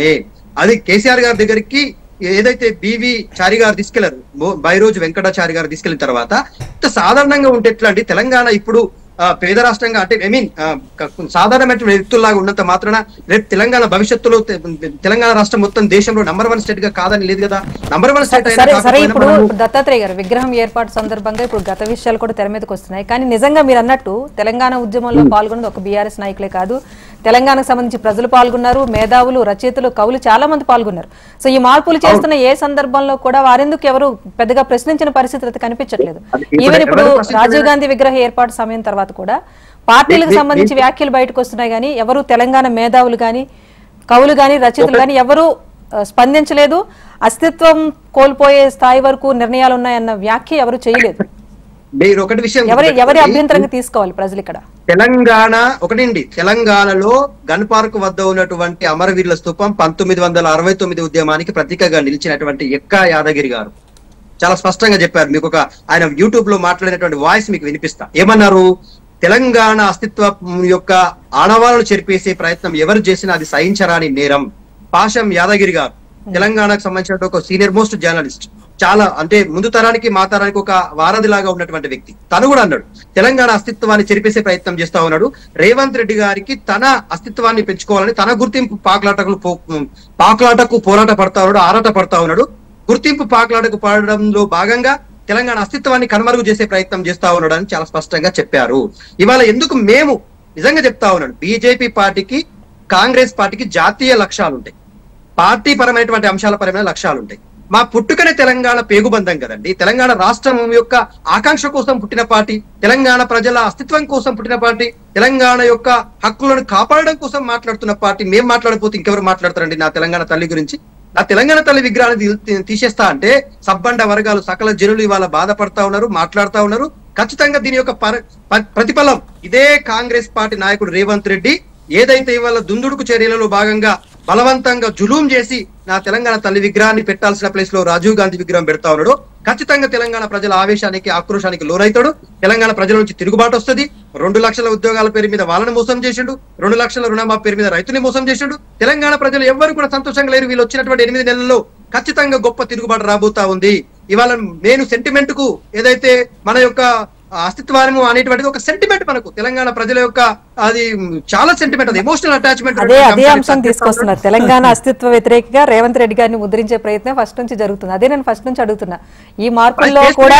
[SPEAKER 3] అది కేసీఆర్ గారి దగ్గరికి ఏదైతే బివి చారి గారు తీసుకెళ్లారు, బైరోజు వెంకటాచారి గారు తీసుకెళ్లిన తర్వాత సాధారణంగా ఉంటే ఎట్లా అండి, తెలంగాణ ఇప్పుడు పేద రాష్ట్రంగా అంటే ఐ మీన్ సాధారణమైన వ్యక్తుల్లాగా ఉన్నంత మాత్రాన రేపు తెలంగాణ భవిష్యత్తులో తెలంగాణ రాష్ట్రం మొత్తం దేశంలో నంబర్ వన్ స్టేట్ గా కాదని లేదు కదా. నంబర్ వన్ స్టేట్
[SPEAKER 1] సరే, ఇప్పుడు దత్తాత్రేయ గారు విగ్రహం ఏర్పాటు సందర్భంగా ఇప్పుడు గత విషయాలు కూడా తెర మీదకి వస్తున్నాయి. కానీ నిజంగా మీరు అన్నట్టు తెలంగాణ ఉద్యమంలో పాల్గొన్నది ఒక బీఆర్ఎస్ నాయకులే కాదు, తెలంగాణకు సంబంధించి ప్రజలు పాల్గొన్నారు, మేధావులు, రచయితలు, కవులు చాలా మంది పాల్గొన్నారు. సో ఈ మార్పులు చేస్తున్న ఏ సందర్భంలో కూడా వారెందుకు ఎవరు పెద్దగా ప్రశ్నించిన పరిస్థితి అయితే కనిపించట్లేదు. ఈవెన్ ఇప్పుడు రాజీవ్ గాంధీ విగ్రహ ఏర్పాటు సమయం తర్వాత కూడా పార్టీలకు సంబంధించి వ్యాఖ్యలు బయటకు వస్తున్నాయి, కానీ ఎవరు తెలంగాణ మేధావులు గాని, కవులు గాని, రచయితలు గాని ఎవరు స్పందించలేదు. అస్తిత్వం కోల్పోయే స్థాయి వరకు నిర్ణయాలు ఉన్నాయన్న వ్యాఖ్య ఎవరు చేయలేదు.
[SPEAKER 3] మీరు ఒకటి విషయం
[SPEAKER 1] ఎవరి ఎవరి అభ్యంతరంగా తీసుకోవాలి ప్రజలు ఇక్కడ.
[SPEAKER 3] తెలంగాణ ఒకటండి, తెలంగాణలో గన్ పార్క్ వద్ద ఉన్నటువంటి అమరవీరుల స్తూపం పంతొమ్మిది వందల అరవై తొమ్మిది ఉద్యమానికి ప్రతీకగా నిలిచినటువంటి ఎక్కా యాదగిరి గారు చాలా స్పష్టంగా చెప్పారు. మీకు ఒక ఆయన యూట్యూబ్ లో మాట్లాడినటువంటి వాయిస్ మీకు వినిపిస్తా. ఏమన్నారు, తెలంగాణ అస్తిత్వం యొక్క ఆనవాలను చెరిపేసే ప్రయత్నం ఎవరు చేసినా అది సహించరాని నేరం. పాషం యాదగిరి గారు తెలంగాణకు సంబంధించిన ఒక సీనియర్ మోస్ట్ జర్నలిస్ట్, చాలా అంటే ముందు తరానికి మా తరానికి ఒక వారధిలాగా ఉన్నటువంటి వ్యక్తి. తను కూడా అన్నాడు తెలంగాణ అస్తిత్వాన్ని చెరిపేసే ప్రయత్నం చేస్తా ఉన్నాడు. రేవంత్ రెడ్డి గారికి తన అస్తిత్వాన్ని పెంచుకోవాలని తన గుర్తింపు పాకులాటకు పాకులాటకు పోరాట పడతా ఉన్నాడు, ఆరాట పడతా ఉన్నాడు. గుర్తింపు పాకులాటకు పడడంలో భాగంగా తెలంగాణ అస్తిత్వాన్ని కనుమరుగు చేసే ప్రయత్నం చేస్తా ఉన్నాడు అని చాలా స్పష్టంగా చెప్పారు. ఇవాళ ఎందుకు మేము నిజంగా చెప్తా ఉన్నాడు, బీజేపీ పార్టీకి కాంగ్రెస్ పార్టీకి జాతీయ లక్ష్యాలు ఉంటాయి, పార్టీ పరమైనటువంటి అంశాల పరమైన లక్ష్యాలు ఉంటాయి. మా పుట్టుకనే తెలంగాణ పేగుబంధం కదండి. తెలంగాణ రాష్ట్రం యొక్క ఆకాంక్ష కోసం పుట్టిన పార్టీ, తెలంగాణ ప్రజల అస్తిత్వం కోసం పుట్టిన పార్టీ, తెలంగాణ యొక్క హక్కులను కాపాడడం కోసం మాట్లాడుతున్న పార్టీ. మేము మాట్లాడకపోతే ఇంకెవరు మాట్లాడతారండి నా తెలంగాణ తల్లి గురించి? నా తెలంగాణ తల్లి విగ్రహాన్ని తీసేస్తా అంటే సబ్బండ వర్గాలు సకల జనులు ఇవాళ బాధపడతా ఉన్నారు, మాట్లాడుతా ఉన్నారు. ఖచ్చితంగా దీని యొక్క ప్రతిఫలం ఇదే కాంగ్రెస్ పార్టీ నాయకుడు రేవంత్ రెడ్డి ఏదైతే ఇవాళ దుందుడుకు చర్యలలో భాగంగా బలవంతంగా జులూం చేసి నా తెలంగాణ తల్లి విగ్రహాన్ని పెట్టాల్సిన ప్లేస్ లో రాజీవ్ గాంధీ విగ్రహం పెడతా ఉన్నాడు. ఖచ్చితంగా తెలంగాణ ప్రజల ఆవేశానికి, ఆక్రోశానికి లోనైతాడు. తెలంగాణ ప్రజల నుంచి తిరుగుబాటు వస్తుంది. రెండు లక్షల ఉద్యోగాల పేరు మీద వాళ్ళని మోసం చేసిండు, రెండు లక్షల రుణమాఫీ పేరు మీద రైతుని మోసం చేసిండు. తెలంగాణ ప్రజలు ఎవ్వరు కూడా సంతోషంగా లేరు. వీళ్ళు వచ్చినటువంటి ఎనిమిది నెలల్లో ఖచ్చితంగా గొప్ప తిరుగుబాటు రాబోతా ఉంది. ఇవాళ నేను సెంటిమెంట్ కు ఏదైతే మన యొక్క అస్తిత్వాన్ని అనేటువంటిది ఒక సెంటిమెంట్, మనకు తెలంగాణ ప్రజల యొక్క అది చాలా సెంటిమెంట్, అది ఎమోషనల్ అటాచ్మెంట్.
[SPEAKER 1] అదే అదే అంశం తీసుకొస్తున్నారు. తెలంగాణ అస్తిత్వ వ్యతిరేకంగా రేవంత్ రెడ్డి గారిని ముద్రించే ప్రయత్నం ఫస్ట్ నుంచి జరుగుతుంది. అదే నేను ఫస్ట్ నుంచి అడుగుతున్నా. ఈ మార్పుల్లో కూడా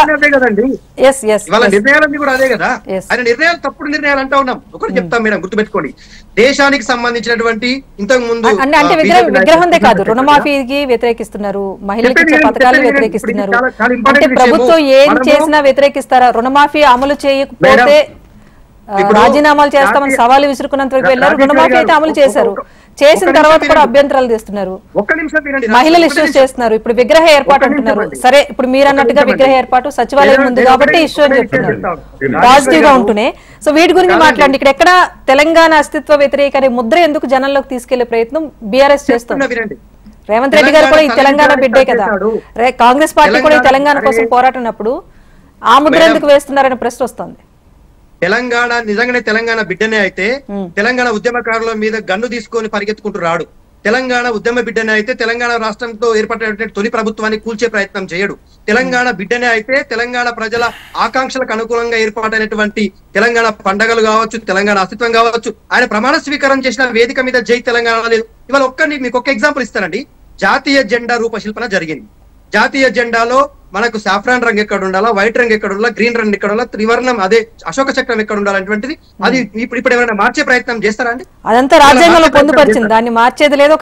[SPEAKER 1] ఎస్ ఎస్
[SPEAKER 3] ఇవాళ నిర్ణయాలన్నీ కూడా అదే కదా. ఆయన నిర్ణయాలు తప్పుడు నిర్ణయాలు అంటా ఉన్నాం. ఒకటి చెప్తాం మేడం, గుర్తుపెట్టుకోండి. దేశానికి సంబంధించినటువంటి ఇంతకు ముందు
[SPEAKER 1] అంటే విగ్రహందే కాదు, రుణమాఫీకి వ్యతిరేకిస్తున్నారు, మహిళలకు ఇచ్చే పథకాలు వ్యతిరేకిస్తున్నారు. అంటే ప్రభుత్వం ఏం చేసినా వ్యతిరేకిస్తారా? రుణమాఫీ అమలు చేయకపోతే రాజీనామాలు చేస్తామని సవాలు విసురుకున్నంత వరకు వెళ్ళారు. రుణమాఫీ అయితే అమలు చేశారు, చేసిన తర్వాత కూడా అభ్యంతరాలు తెస్తున్నారు, మహిళలు ఇష్యూస్ చేస్తున్నారు. ఇప్పుడు విగ్రహ ఏర్పాటు అంటున్నారు. సరే, ఇప్పుడు మీరు అన్నట్టుగా విగ్రహ ఏర్పాటు సచివాలయం ఉంది కాబట్టి ఇష్యూ అని చెప్తున్నారు, పాజిటివ్ గా ఉంటూనే. సో వీటి గురించి మాట్లాడండి. ఇక్కడ ఎక్కడ తెలంగాణ అస్తిత్వ వ్యతిరేక అనే ముద్ర ఎందుకు జనంలోకి తీసుకెళ్లే ప్రయత్నం బీఆర్ఎస్ చేస్తుంది? రేవంత్ రెడ్డి గారు కూడా ఈ తెలంగాణ బిడ్డే కదా, కాంగ్రెస్ పార్టీ కూడా ఈ తెలంగాణ కోసం పోరాటనప్పుడు ఆ ముద్ర ఎందుకు వేస్తున్నారనే ప్రశ్న వస్తుంది.
[SPEAKER 3] తెలంగాణ నిజంగానే తెలంగాణ బిడ్డనే అయితే తెలంగాణ ఉద్యమకారుల మీద గన్ను తీసుకొని పరిగెత్తుకుంటూ రాడు. తెలంగాణ ఉద్యమ బిడ్డనే అయితే తెలంగాణ రాష్ట్రంతో ఏర్పడినటువంటి తొలి ప్రభుత్వాన్ని కూల్చే ప్రయత్నం చేయడు. తెలంగాణ బిడ్డనే అయితే తెలంగాణ ప్రజల ఆకాంక్షలకు అనుకూలంగా ఏర్పాటైనటువంటి తెలంగాణ పండగలు కావచ్చు, తెలంగాణ అస్తిత్వం కావచ్చు, ఆయన ప్రమాణ స్వీకారం చేసిన వేదిక మీద జై తెలంగాణ లేదు. ఇవాళ ఒక్కరిని మీకు ఒక ఎగ్జాంపుల్ ఇస్తానండి. జాతీయ జెండా రూపశిల్పన జరిగింది. జాతీయ జెండాలో మనకు సాఫ్రాన్ రంగు ఎక్కడ ఉండాలా, వైట్ రంగు ఎక్కడ ఉండాలా, గ్రీన్ రంగు ఎక్కడ ఉండాలా, త్రివర్ణం అదే అశోక చక్రం ఎక్కడ ఉండాలనేటువంటిది అది ఇప్పుడు ఇప్పుడు ఎవరైనా మార్చే ప్రయత్నం చేస్తారా అండి?
[SPEAKER 1] అదంతా రాజ్యాంగంలో పొందుపరిచింది, దాన్ని మార్చేది లేదు.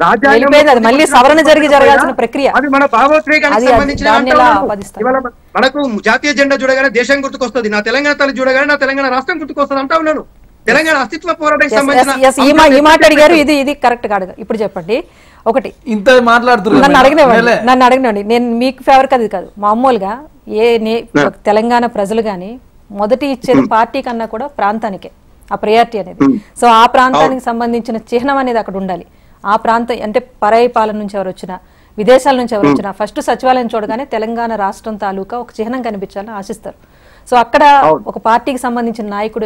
[SPEAKER 1] మళ్ళీ సవరణ జరిగి జరగాల్సిన ప్రక్రియ.
[SPEAKER 3] అది మన భావోద్వేగానికి సంబంధించిన. మనకు జాతీయ జెండా చూడగానే దేశం గుర్తుకొస్తుంది, నా తెలంగాణ తల్లి చూడగానే నా తెలంగాణ రాష్ట్రం గుర్తుకొస్తుంది అంటా ఉన్నాను. తెలంగాణ అస్తిత్వ పోరాటానికి సంబంధించిన
[SPEAKER 1] ఈ మాట అడిగారు, ఇది ఇది కరెక్ట్ కాదు. ఇప్పుడు చెప్పండి. ఒకటి
[SPEAKER 4] ఇంత మాట్లాడుతున్నారు,
[SPEAKER 1] నన్ను అడిగినవ్వండి నన్ను అడిగినవ్వండి నేను మీకు ఫేవర్ కది కాదు. మామూలుగా ఏ తెలంగాణ ప్రజలు గాని మొదటి ఇచ్చేది పార్టీ కన్నా కూడా ప్రాంతానికే ఆ ప్రయారిటీ అనేది. సో ఆ ప్రాంతానికి సంబంధించిన చిహ్నం అనేది అక్కడ ఉండాలి. ఆ ప్రాంతం అంటే పరాయి పాలన నుంచి ఎవరు వచ్చినా, విదేశాల నుంచి ఎవరు వచ్చినా ఫస్ట్ సచివాలయం చూడగానే తెలంగాణ రాష్ట్రం తాలూకా ఒక చిహ్నం కనిపించాలని ఆశిస్తారు. సో అక్కడ ఒక పార్టీకి సంబంధించిన నాయకుడు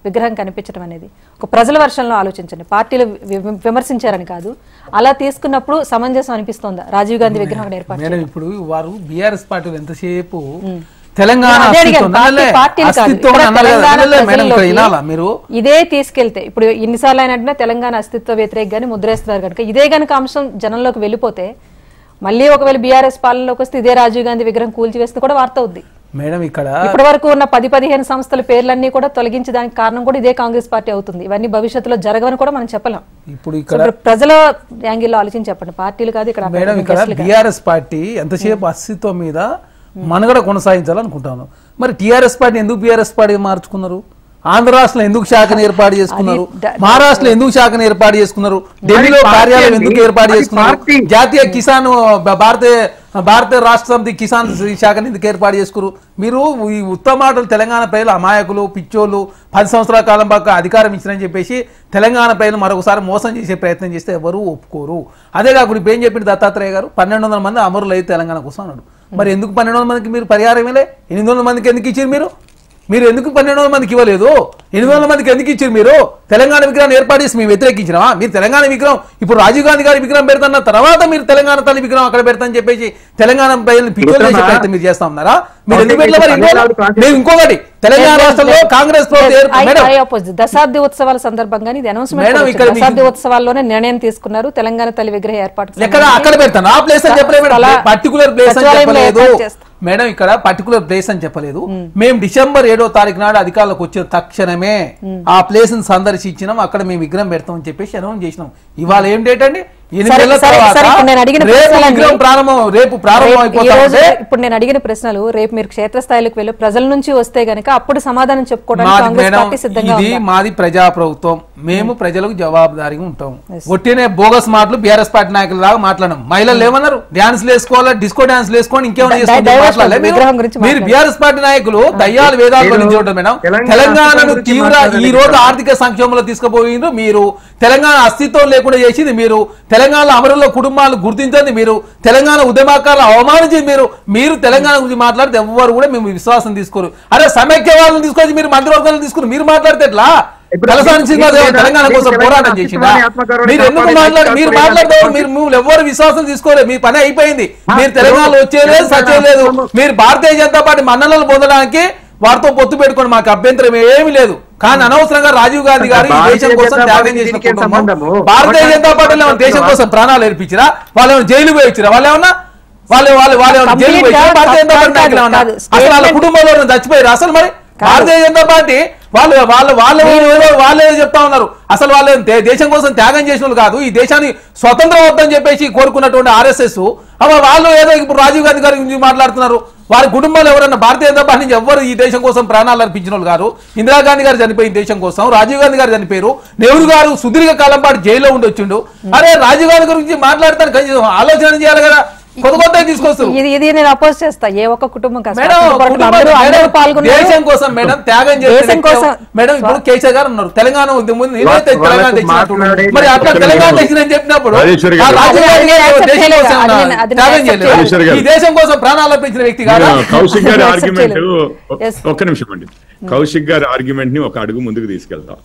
[SPEAKER 1] విగ్రహం కనిపించడం అనేది ఒక ప్రజల వర్షంలో ఆలోచించండి. పార్టీలు వి- విమర్శించారని కాదు, అలా తీసుకున్నప్పుడు సమంజసం అనిపిస్తోందా రాజీవ్ గాంధీ విగ్రహం ఏర్పాటు
[SPEAKER 4] మేడం ఇప్పుడు వారు బీఆర్ఎస్ పార్టీలు ఎంతసేపు తెలంగాణ
[SPEAKER 1] అదే అడిగాను,
[SPEAKER 4] అస్తిత్వం
[SPEAKER 1] పార్టీ-
[SPEAKER 4] నల్లే,
[SPEAKER 1] పార్టీలు కాదు.
[SPEAKER 4] అస్తిత్వం
[SPEAKER 1] ఇక్కడ
[SPEAKER 4] నల్లే.
[SPEAKER 1] తెలంగాణ
[SPEAKER 4] నల్లే మేడం, ఇక్కడ
[SPEAKER 1] ప్రజల్లోకి
[SPEAKER 4] వినాలా మీరు?
[SPEAKER 1] ఇదే తీసుకెళ్తే ఇప్పుడు ఇన్నిసార్లు అయినట్టుగా తెలంగాణ అస్తిత్వ వ్యతిరేక గాని ముద్రేస్తున్నారు కనుక ఇదే గనుక అంశం జనంలోకి వెళ్ళిపోతే మళ్ళీ ఒకవేళ బీఆర్ఎస్ పాలనలోకి వస్తే ఇదే రాజీవ్ గాంధీ విగ్రహం కూల్చివేస్తే కూడా వార్త అవుద్ది.
[SPEAKER 4] మేడం ఇక్కడ
[SPEAKER 1] ఇప్పటి వరకు ఉన్న పది పదిహేను సంస్థల పేర్లన్నీ కూడా తొలగించడానికి కారణం కూడా ఇదే కాంగ్రెస్ పార్టీ అవుతుంది. ఇవన్నీ భవిష్యత్తులో జరగవని కూడా మనం చెప్పలేం.
[SPEAKER 4] ఇప్పుడు
[SPEAKER 1] సో
[SPEAKER 4] ఇక్కడ
[SPEAKER 1] ఇప్పుడు ప్రజల యాంగిల్లో ఆలోచించి చెప్పండి, పార్టీలు కాదు ఇక్కడ
[SPEAKER 4] మేడం ఇక్కడ
[SPEAKER 1] guestలు కాదు.
[SPEAKER 4] బీఆర్ఎస్ పార్టీ ఎంతసేపు అస్తిత్వం మీద మనగడ కొనసాగించాలనుకుంటాను. మరి టీఆర్ఎస్ పార్టీ ఎందుకు బీఆర్ఎస్ పార్టీ మార్చుకున్నారు? ఆంధ్ర రాష్ట్రంలో ఎందుకు శాఖను ఏర్పాటు చేసుకున్నారు?
[SPEAKER 1] ద-
[SPEAKER 4] మహారాష్ట్రలో ఎందుకు శాఖను ఏర్పాటు చేసుకున్నారు? ఢిల్లీలో
[SPEAKER 3] పార్టీ
[SPEAKER 4] కార్యాలయం
[SPEAKER 3] అండి.
[SPEAKER 4] ఎందుకు ఏర్పాటు
[SPEAKER 3] అది
[SPEAKER 4] చేసుకున్నారు?
[SPEAKER 3] పార్టీ.
[SPEAKER 4] జాతీయ కిసాన్ బ- భారతీయ భారతీయ రాష్ట్ర సమితి కిసాన్ శాఖను ఎందుకు ఏర్పాటు చేసుకున్నారు? మీరు ఈ ఉత్తమాటలు తెలంగాణ ప్రజలు అమాయకులు, పిచ్చోళ్ళు, పది సంవత్సరాల కాలం పాటు అధికారం ఇచ్చినని చెప్పేసి తెలంగాణ ప్రజలు మరొకసారి మోసం చేసే ప్రయత్నం చేస్తే ఎవరు ఒప్పుకోరు. అదే కాకుండా ఇప్పుడు ఏం చెప్పింది దత్తాత్రేయ గారు, పన్నెండు వందల మంది అమరులు అయితే తెలంగాణ కోసం అన్నాడు. మరి ఎందుకు పన్నెండు వందల మందికి మీరు పరిహారం ఇవ్వలే? ఎనిమిది వందల మందికి ఎందుకు ఇచ్చారు మీరు? మీరు ఎందుకు పన్నెండు వందల మందికి ఇవ్వలేదు? ఎనిమిది వందల మందికి ఎందుకు ఇచ్చారు మీరు? తెలంగాణ విగ్రహాన్ని ఏర్పాటు చేసి మేము వ్యతిరేకించినావా? మీరు తెలంగాణ విగ్రహం ఇప్పుడు రాజీవ్ గాంధీ గారి విగ్రహం పెడతాన్న తర్వాత మీరు తెలంగాణ తల్లి విగ్రహం అక్కడ పెడతాని చెప్పేసి తెలంగాణ ప్రజలను పిచ్చోలు చేసే ప్రయత్నం మీరు చేస్తా ఉన్నారా? మీరు ఎందుకు పెట్టలే? మరి ఇంకో- మీరు ఇంకొకటి తెలంగాణ రాష్ట్రంలో కాంగ్రెస్ ప్రభుత్వం
[SPEAKER 1] Yes,
[SPEAKER 4] ఏర్ప-
[SPEAKER 1] I-
[SPEAKER 4] మేడం,
[SPEAKER 1] I oppose. దశాబ్ది ఉత్సవాల సందర్భంగా ఇది అనౌన్స్మెంట్
[SPEAKER 4] మేడం,
[SPEAKER 1] కూడా
[SPEAKER 4] ఇక్కడ
[SPEAKER 1] వచ్చింది. దశాబ్ది
[SPEAKER 4] మీకు-
[SPEAKER 1] ఉత్సవాల్లోనే నిర్ణయం తీసుకున్నారు తెలంగాణ తల్లి విగ్రహ ఏర్పాటు
[SPEAKER 4] ఎక్కడ అక్కడ పెడతాను ఆ ప్లేస్ అని చెప్పలేదు మేడం.
[SPEAKER 1] స్థల-
[SPEAKER 4] పర్టికులర్ ప్లేస్ అని
[SPEAKER 1] సచివాలయంలో
[SPEAKER 4] చెప్పలేదు
[SPEAKER 1] ఏర్పాటు చేస్తాం.
[SPEAKER 4] మేడం. ఇక్కడ పర్టికులర్ ప్లేస్ అని చెప్పలేదు. మేము డిసెంబర్ ఏడో తారీఖు నాడు అధికారులకు వచ్చిన తక్షణమే ఆ ప్లేస్ ని సందర్శించినాం, అక్కడ మేము విగ్రహం పెడతాం అని చెప్పేసి అనౌన్స్ చేసినాం. ఇవాళ ఏం డేట్ అండి? ఎనిమిది
[SPEAKER 1] సరే,
[SPEAKER 4] నెలల
[SPEAKER 1] సరే,
[SPEAKER 4] తర్వాత
[SPEAKER 1] సరే, ఇప్పుడు నేను అడిగిన
[SPEAKER 4] రేపు
[SPEAKER 1] ప్రశ్నలన్నీ-
[SPEAKER 4] విగ్రహం ప్రారంభం రేపు ప్రారంభం
[SPEAKER 1] రేపు- ఈ
[SPEAKER 4] అయిపోతా
[SPEAKER 1] రోజు
[SPEAKER 4] ఉంటే
[SPEAKER 1] ఇప్పుడు నేను అడిగిన ప్రశ్నలు రేపు మీరు క్షేత్రస్థాయిలోకి వెళ్ళి ప్రజల నుంచి వస్తే గనక అప్పుడు సమాధానం చెప్పుకోవడానికి
[SPEAKER 4] మాది
[SPEAKER 1] కాంగ్రెస్
[SPEAKER 4] మేడం,
[SPEAKER 1] పార్టీ సిద్ధంగా
[SPEAKER 4] ఇది
[SPEAKER 1] ఉందా?
[SPEAKER 4] మాది ప్రజా ప్రభుత్వం, మేము ప్రజలకు జవాబుదారీగా ఉంటాం.
[SPEAKER 1] Yes.
[SPEAKER 4] ఒట్టినే బోగస్ మాటలు బీఆర్ఎస్ పార్టీ నాయకులు లాగా మాట్లాడడం. మహిళలు ఏమన్నారు? డాన్స్ వేసుకోవాలా, డిస్కో డాన్స్ వేసుకోండి, ఇంకేమైనా
[SPEAKER 1] డై-
[SPEAKER 4] చేసుకోండి
[SPEAKER 1] డైవర్షన్
[SPEAKER 4] మాట్లాడలే మీరు?
[SPEAKER 1] విగ్రహం గురించి
[SPEAKER 4] మీరు
[SPEAKER 1] మాట్లాడండి.
[SPEAKER 4] బీఆర్ఎస్ పార్టీ నాయకులు దయ్యాలు వేదాలు
[SPEAKER 3] నేను
[SPEAKER 4] గురించి ఉంటారు మేడం.
[SPEAKER 3] తెలంగాణ
[SPEAKER 4] తెలంగాణను
[SPEAKER 3] గురించి
[SPEAKER 4] తీవ్ర
[SPEAKER 3] మాట్లాడాలి
[SPEAKER 4] ఈ రోజు
[SPEAKER 3] కదా.
[SPEAKER 4] ఆర్థిక సంక్షోభంలో తీసుకుపోయిండ్రు మీరు. తెలంగాణ అస్తిత్వం లేకుండా చేసింది మీరు. తెలంగాణ అమరుల కుటుంబాలు గుర్తించింది మీరు. తెలంగాణ ఉద్యమకారులు అవమానించింది మీరు. మీరు తెలంగాణ గురించి మాట్లాడితే ఎవ్వరు కూడా మేము విశ్వాసం తీసుకోరు. అరే సమైక్య వాళ్ళని తీసుకొచ్చి మీరు మంత్రివర్గాలను తీసుకుని మీరు మాట్లాడితే ఎట్లా?
[SPEAKER 3] ఇప్పుడు
[SPEAKER 4] తలసాని
[SPEAKER 3] మీకు-
[SPEAKER 4] శ్రీనివాస్
[SPEAKER 3] మీకు
[SPEAKER 4] తెలంగాణ
[SPEAKER 3] మీకు
[SPEAKER 4] కోసం
[SPEAKER 3] తెలంగాణ
[SPEAKER 4] పోరాటం
[SPEAKER 3] అస్తిత్వాన్ని
[SPEAKER 4] చేసిందా?
[SPEAKER 3] ఆత్మగౌరవాన్ని
[SPEAKER 4] మీరు ఎందుకు
[SPEAKER 3] కాపాడే
[SPEAKER 4] మాట్లాడారు? మీరు
[SPEAKER 3] రాజకీయ
[SPEAKER 4] మాట్లాడతారు.
[SPEAKER 3] నాయకులు
[SPEAKER 4] మీరు మీరు ఎవరు విశ్వాసం తీసుకోలేదు. మీ పని అయిపోయింది. మీరు
[SPEAKER 3] ఇప్పుడు
[SPEAKER 4] తెలంగాణలో వచ్చేయలేదు,
[SPEAKER 3] తెలంగాణ
[SPEAKER 4] సచ్చేయలేదు.
[SPEAKER 3] అస్తిత్వం-
[SPEAKER 4] మీరు భారతీయ జనతా పార్టీ మన్ననలు పొందడానికి వారితో పొత్తు పెట్టుకోండి, మాకు అభ్యంతరం ఏమీ లేదు. కానీ అనవసరంగా రాజీవ్ గాంధీ గారు ఈ
[SPEAKER 3] భారతీయ
[SPEAKER 4] దేశం కోసం
[SPEAKER 3] జనతా
[SPEAKER 4] త్యాగం
[SPEAKER 3] పార్టీకి
[SPEAKER 4] చేసిన
[SPEAKER 3] దీనికి ఏం
[SPEAKER 4] కుటుంబం.
[SPEAKER 3] సంబంధము?
[SPEAKER 4] భారతీయ జనతా పార్టీలో ఏమైనా దేశం కోసం ప్రాణాలు ఏర్పించిరా? వాళ్ళు ఏమైనా జైలు పోయి వచ్చిరా? వాళ్ళు ఏమన్నా వాళ్ళు వాళ్ళు వాళ్ళు ఏమైనా జైలు పోయి వచ్చిరా? భారతీయ జనతా పార్టీ నాయకులు ఏమన్నా అసలు వాళ్ళ కుటుంబంలో ఏమైనా చచ్చిపోయారు అసలు? మరి భారతీయ జనతా పార్టీ వాళ్ళు వాళ్ళు వాళ్ళు ఏదో వాళ్ళు ఏదో చెప్తా ఉన్నారు. అసలు వాళ్ళు దే- దేశం కోసం త్యాగం చేసిన వాళ్ళు కాదు, ఈ దేశాన్ని స్వతంత్రం వద్దని చెప్పేసి కోరుకున్నటువంటి ఆర్ఎస్ఎస్ వాళ్ళు ఏదో ఇప్పుడు రాజీవ్ గాంధీ గారి గురించి మాట్లాడుతున్నారు. వారి కుటుంబాలు ఎవరన్నా భారతీయ జనతా పార్టీ నుంచి ఎవరు ఈ దేశం కోసం ప్రాణాలు అర్పించిన వాళ్ళు గారు. ఇందిరాగాంధీ గారు చనిపోయింది దేశం కోసం, రాజీవ్ గాంధీ గారు చనిపోయారు, నెహ్రూ గారు సుదీర్ఘ కాలం పాటు జైల్లో ఉండి వచ్చిండు. అరే రాజీవ్ గాంధీ గురించి మాట్లాడతాను కనీసం ఆలోచన చేయాలి కదా. కొత్త కొత్త తీసుకొస్తారు
[SPEAKER 1] ఇది ఇది నేను అపోజ్ చేస్తా. ఏ ఒక్క కుటుంబం కాదు.
[SPEAKER 4] మేడం,
[SPEAKER 1] స్వాతంత్ర పోరాటంలో
[SPEAKER 4] కుటుంబం
[SPEAKER 1] అందరూ- అందరూ
[SPEAKER 4] మేడం,
[SPEAKER 1] పాల్గొన్నారు.
[SPEAKER 4] దేశం కోసం మేడం త్యాగం చేసిన
[SPEAKER 1] దేశం
[SPEAKER 4] వ్యక్తి
[SPEAKER 1] కోసం
[SPEAKER 4] మేడం ఇప్పుడు కేసీఆర్ గారు ఉన్నారు. తెలంగాణ ఉద్యమం నేనైతే
[SPEAKER 3] వాళ్ళకు
[SPEAKER 4] తెలంగాణ తెచ్చినట్టు
[SPEAKER 3] మాట్లాడే-
[SPEAKER 4] మరి అట్లా
[SPEAKER 5] ఒక్క
[SPEAKER 4] తెలంగాణ
[SPEAKER 5] నిమిషం.
[SPEAKER 4] తెచ్చినని చెప్పినప్పుడు
[SPEAKER 5] రాజేశ్వరి
[SPEAKER 4] ఆ
[SPEAKER 5] గారు.
[SPEAKER 4] రాజీవ్ గాంధీ గారు
[SPEAKER 1] అది
[SPEAKER 4] దేశం
[SPEAKER 1] నేను
[SPEAKER 4] కోసం
[SPEAKER 1] accept
[SPEAKER 4] ఏమన్నా
[SPEAKER 1] చేయలేదు. అది నేను
[SPEAKER 4] త్యాగం
[SPEAKER 1] accept
[SPEAKER 4] చేయలేదు.
[SPEAKER 5] రాజేశ్వరి గారు.
[SPEAKER 4] ఈ దేశం కోసం ప్రాణాలు అర్పించిన వ్యక్తి కాదా?
[SPEAKER 5] నేను కౌశిక్ గారి
[SPEAKER 1] నేను
[SPEAKER 5] ఆర్గ్యుమెంట్
[SPEAKER 1] accept చేయలేదు. Yes.
[SPEAKER 5] ఒక్క నిమిషం అండి. కౌశిక్ గారి ఆర్గ్యుమెంట్ ని ఒక అడుగు ముందుకు తీసుకెళ్తాం.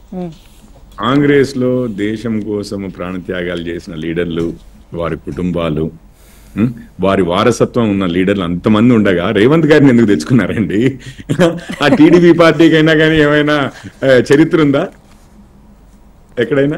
[SPEAKER 5] కాంగ్రెస్ లో దేశం కోసం ప్రాణత్యాగాలు చేసిన లీడర్లు, వారి కుటుంబాలు, ఉం? వారి వారసత్వం ఉన్న లీడర్లు అంతమంది ఉండగా రేవంత్ గారిని ఎందుకు తెచ్చుకున్నారండి? ఆ టీడీపీ పార్టీకైనా కానీ ఏమైనా ఆ, చరిత్ర ఉందా ఎక్కడైనా?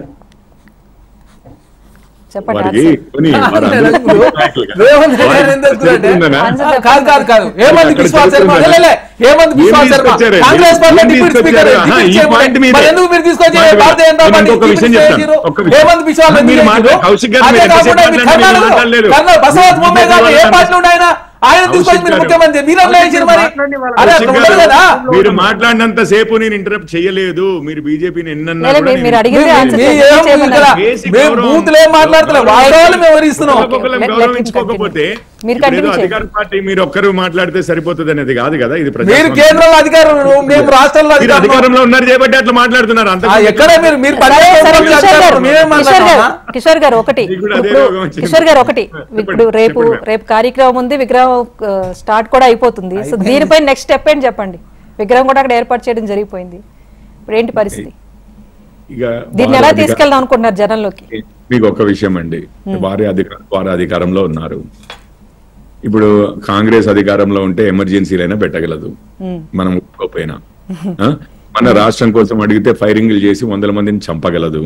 [SPEAKER 1] చెప్పండి
[SPEAKER 5] వారికి
[SPEAKER 1] answer.
[SPEAKER 5] కొన్ని వారందరూ నాయకులు కదా.
[SPEAKER 4] రేవంత్ రెడ్డి
[SPEAKER 5] వారికి
[SPEAKER 4] ఎందుకు
[SPEAKER 5] చరిత్ర
[SPEAKER 4] అంటే?
[SPEAKER 5] ఉందనా?
[SPEAKER 1] Answer
[SPEAKER 4] కాదు కాదు కాదు ఏమంది
[SPEAKER 5] అక్కడ
[SPEAKER 4] విశ్వాస్ శర్మ
[SPEAKER 5] చరిత్ర
[SPEAKER 4] లే, లే, లే. ఏమంది
[SPEAKER 5] ఏం
[SPEAKER 4] విశ్వాస్ శర్మ
[SPEAKER 5] తీసుకొచ్చారండి?
[SPEAKER 4] కాంగ్రెస్ పార్టీ
[SPEAKER 5] ఏం
[SPEAKER 4] డిప్యూటీ స్పీకర్
[SPEAKER 5] తీసుకొచ్చారు?
[SPEAKER 4] డిప్యూటీ
[SPEAKER 5] ఆహా, ఈ
[SPEAKER 4] చైర్మన్.
[SPEAKER 5] పాయింట్ మీదే.
[SPEAKER 4] మరి ఎందుకు మీరు తీసుకొచ్చి
[SPEAKER 5] పాయింట్
[SPEAKER 4] భారతీయ జనతా
[SPEAKER 5] నేను
[SPEAKER 4] పార్టీ
[SPEAKER 5] ఇంకొక విషయం
[SPEAKER 4] డిప్యూటీ
[SPEAKER 5] చెప్తాను.
[SPEAKER 4] చేసిర్రు?
[SPEAKER 5] ఒక్క విషయం.
[SPEAKER 4] ఏమంది విశ్వాస్
[SPEAKER 5] మీరు
[SPEAKER 4] ఎందుకు
[SPEAKER 5] మాట్లా-
[SPEAKER 4] చేసిర్రు?
[SPEAKER 5] కౌశిక్ గారు
[SPEAKER 4] అదే
[SPEAKER 5] మీరు
[SPEAKER 4] కాకుండా
[SPEAKER 5] ఎంతసేపు
[SPEAKER 4] మీ
[SPEAKER 5] మాట్లాడినా
[SPEAKER 4] కర్ణాటకలో-
[SPEAKER 5] మాట్లాడలేదు.
[SPEAKER 4] కర్ణాటక బసవరాజ్ బొమ్మాయి గారు ఏ పార్టీలో ఉండే ఆయన? ఆయన తీసుకొచ్చి మీరు
[SPEAKER 5] కౌశిక్
[SPEAKER 4] ముఖ్యమంత్రి మీరు అట్లా చేసిర్రు మరి? అరే అట్లా
[SPEAKER 5] కౌశిక్
[SPEAKER 4] ఉండదు
[SPEAKER 5] గారు,
[SPEAKER 4] కదా.
[SPEAKER 5] మీరు మాట్లాడినంత సేపు నేను ఇంటరప్ట్ చేయలేదు. మీరు బీజేపీని ఎన్నన్నా
[SPEAKER 1] లేదు,
[SPEAKER 5] కూడా
[SPEAKER 1] మీరు- మీరు
[SPEAKER 5] నేను-
[SPEAKER 1] అడిగింది
[SPEAKER 4] మీ-
[SPEAKER 1] answer
[SPEAKER 4] మీ
[SPEAKER 1] చేయండి.
[SPEAKER 4] ఏం
[SPEAKER 1] చేయమన్నారు.
[SPEAKER 4] ఇక్కడ
[SPEAKER 5] బేసిక్
[SPEAKER 4] మేము
[SPEAKER 5] గౌరవం-
[SPEAKER 4] బూతులు ఏం మాట్లాడతలేం, వాస్తవాలు మేము వివరిస్తున్నాం.
[SPEAKER 5] ఒకరికొకరు
[SPEAKER 1] Let- let him
[SPEAKER 5] గౌరవించుకోకపోతే
[SPEAKER 1] continue. మీరు
[SPEAKER 5] ఇప్పుడు ఏదో
[SPEAKER 1] continue
[SPEAKER 5] అధికార పార్టీ మీరు ఒక్కరు మాట్లాడితే సరిపోతుంది అనేది కాదు కదా. ఇది
[SPEAKER 4] మీరు
[SPEAKER 5] ప్రజాస్వామ్యం.
[SPEAKER 4] కేంద్రంలో అధికారులు, మేము రాష్ట్రంలో
[SPEAKER 5] మీరు
[SPEAKER 4] అధికారులు.
[SPEAKER 5] అధికారంలో ఉన్నారు చేయబట్టి అట్లా మాట్లాడుతున్నారు అంత.
[SPEAKER 4] ఆ, ఎక్కడ మీరు మీరు
[SPEAKER 1] సరే,
[SPEAKER 4] పన్నెండు
[SPEAKER 1] సరే,
[SPEAKER 4] సంవత్సరాలు
[SPEAKER 1] కిషోర్ గారు,
[SPEAKER 4] అధికారులు, మేమేం
[SPEAKER 1] కిషోర్ గారు,
[SPEAKER 4] మాట్లాడుతున్నామా?
[SPEAKER 1] కిషోర్ గారు ఒకటి
[SPEAKER 5] మీకు కూడా అదే
[SPEAKER 1] ఇప్పుడు
[SPEAKER 5] రోగం వచ్చింది.
[SPEAKER 1] కిషోర్ గారు ఒకటి
[SPEAKER 5] చెప్పండి,
[SPEAKER 1] ఇప్పుడు రేపు
[SPEAKER 5] చెప్పండి.
[SPEAKER 1] రేపు కార్యక్రమం ఉంది, విగ్రహం స్టార్ట్ కూడా అయిపోతుంది. సో దీనిపై నెక్స్ట్ స్టెప్ ఏంటి చెప్పండి. విగ్రహం కూడా అక్కడ ఏర్పాటు చేయడం జరిగిపోయింది. ఇప్పుడు ఏంటి పరిస్థితి?
[SPEAKER 5] ఇక
[SPEAKER 1] దీన్ని ఎలా తీసుకెళ్దాం అనుకుంటున్నారు జనంలోకి?
[SPEAKER 5] మీకు ఒక్క విషయం అండి, వారి అధికార వారి అధికారంలో ఉన్నారు. ఇప్పుడు కాంగ్రెస్ అధికారంలో ఉంటే ఎమర్జెన్సీలైనా పెట్టగలదు, మనం ఒప్పుకోపోయినా. మన రాష్ట్రం కోసం అడిగితే ఫైరింగ్లు చేసి వందల మందిని చంపగలదు,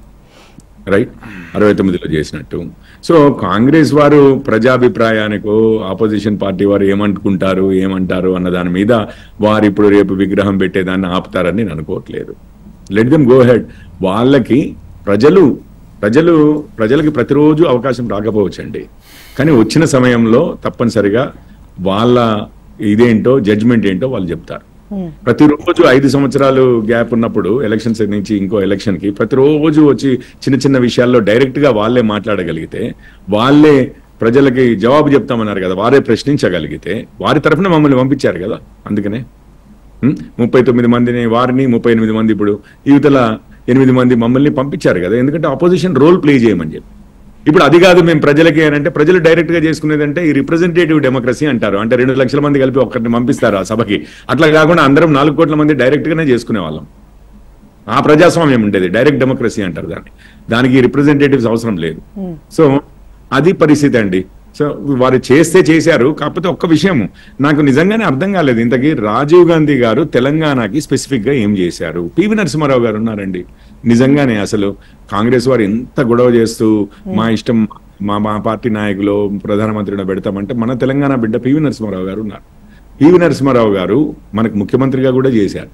[SPEAKER 5] రైట్? అరవై తొమ్మిదిలో చేసినట్టు. సో కాంగ్రెస్ వారు ప్రజాభిప్రాయానికో ఆపోజిషన్ పార్టీ వారు ఏమనుకుంటారు ఏమంటారు అన్న దాని మీద వారు ఇప్పుడు రేపు విగ్రహం పెట్టేదాన్ని ఆపుతారని నేను అనుకోవట్లేదు. Let them go head. వాళ్ళకి ప్రజలు ప్రజలు ప్రజలకి ప్రతిరోజు అవకాశం రాకపోవచ్చండి, కానీ వచ్చిన సమయంలో తప్పనిసరిగా వాళ్ళ ఇదేంటో జడ్జిమెంట్ ఏంటో వాళ్ళు చెప్తారు. ప్రతిరోజు ఐదు సంవత్సరాలు గ్యాప్ ఉన్నప్పుడు ఎలక్షన్స్ నుంచి ఇంకో ఎలక్షన్ కి ప్రతిరోజు వచ్చి చిన్న చిన్న విషయాల్లో డైరెక్ట్ గా వాళ్ళే మాట్లాడగలిగితే, వాళ్ళే ప్రజలకి జవాబు చెప్తామన్నారు కదా, వారే ప్రశ్నించగలిగితే, వారి తరఫున మమ్మల్ని పంపించారు కదా. అందుకనే ముప్పై తొమ్మిది మందిని వారిని ముప్పై ఎనిమిది మంది ఇప్పుడు యువతల ఎనిమిది మంది మమ్మల్ని పంపించారు కదా, ఎందుకంటే అపోజిషన్ రోల్ ప్లే చేయమని చెప్పి. ఇప్పుడు అది కాదు మేము ప్రజలకి అంటే ప్రజలు డైరెక్ట్ గా చేసుకునేదంటే ఈ రిప్రజెంటేటివ్ డెమోక్రసీ అంటారు. అంటే రెండు లక్షల మంది కలిపి ఒక్కరిని పంపిస్తారు ఆ సభకి. అట్లా కాకుండా అందరం నాలుగు కోట్ల మంది డైరెక్ట్ గానే చేసుకునే వాళ్ళం. ఆ ప్రజాస్వామ్యం ఉండేది, డైరెక్ట్ డెమోక్రసీ అంటారు దాన్ని. దానికి రిప్రజెంటేటివ్స్ అవసరం లేదు. సో అది పరిస్థితి అండి. సో వారు చేస్తే చేశారు. కాకపోతే ఒక్క విషయం నాకు నిజంగానే అర్థం కాలేదు, ఇంతకీ రాజీవ్ గాంధీ గారు తెలంగాణకి స్పెసిఫిక్ గా ఏం చేశారు? పివి నరసింహారావు గారు ఉన్నారండి. నిజంగానే అసలు కాంగ్రెస్ వారు ఎంత గొడవ చేస్తూ మా ఇష్టం మా మా పార్టీ నాయకులు ప్రధానమంత్రిని పెడతామంటే మన తెలంగాణ బిడ్డ పివి నరసింహారావు గారు ఉన్నారు. పివి నరసింహారావు గారు మనకు ముఖ్యమంత్రిగా కూడా చేశారు.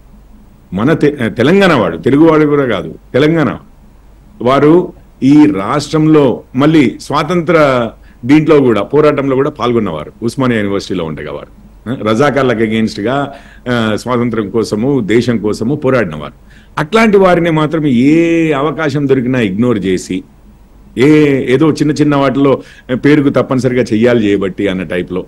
[SPEAKER 5] మన తెలంగాణ వాడు, తెలుగువాడు కూడా కాదు, తెలంగాణ వారు ఈ రాష్ట్రంలో మళ్ళీ స్వాతంత్ర దీంట్లో కూడా పోరాటంలో కూడా పాల్గొన్నవారు. ఉస్మానియా యూనివర్సిటీలో ఉండగా వారు రజాకార్లకు అగెయిన్స్ట్ గా స్వాతంత్రం కోసము దేశం కోసము పోరాడినవారు. అట్లాంటి వారిని మాత్రం ఏ అవకాశం దొరికినా ఇగ్నోర్ చేసి ఏ ఏదో చిన్న చిన్న వాటిలో పేరుకు తప్పనిసరిగా చెయ్యాలి చేయబట్టి అన్న టైప్లో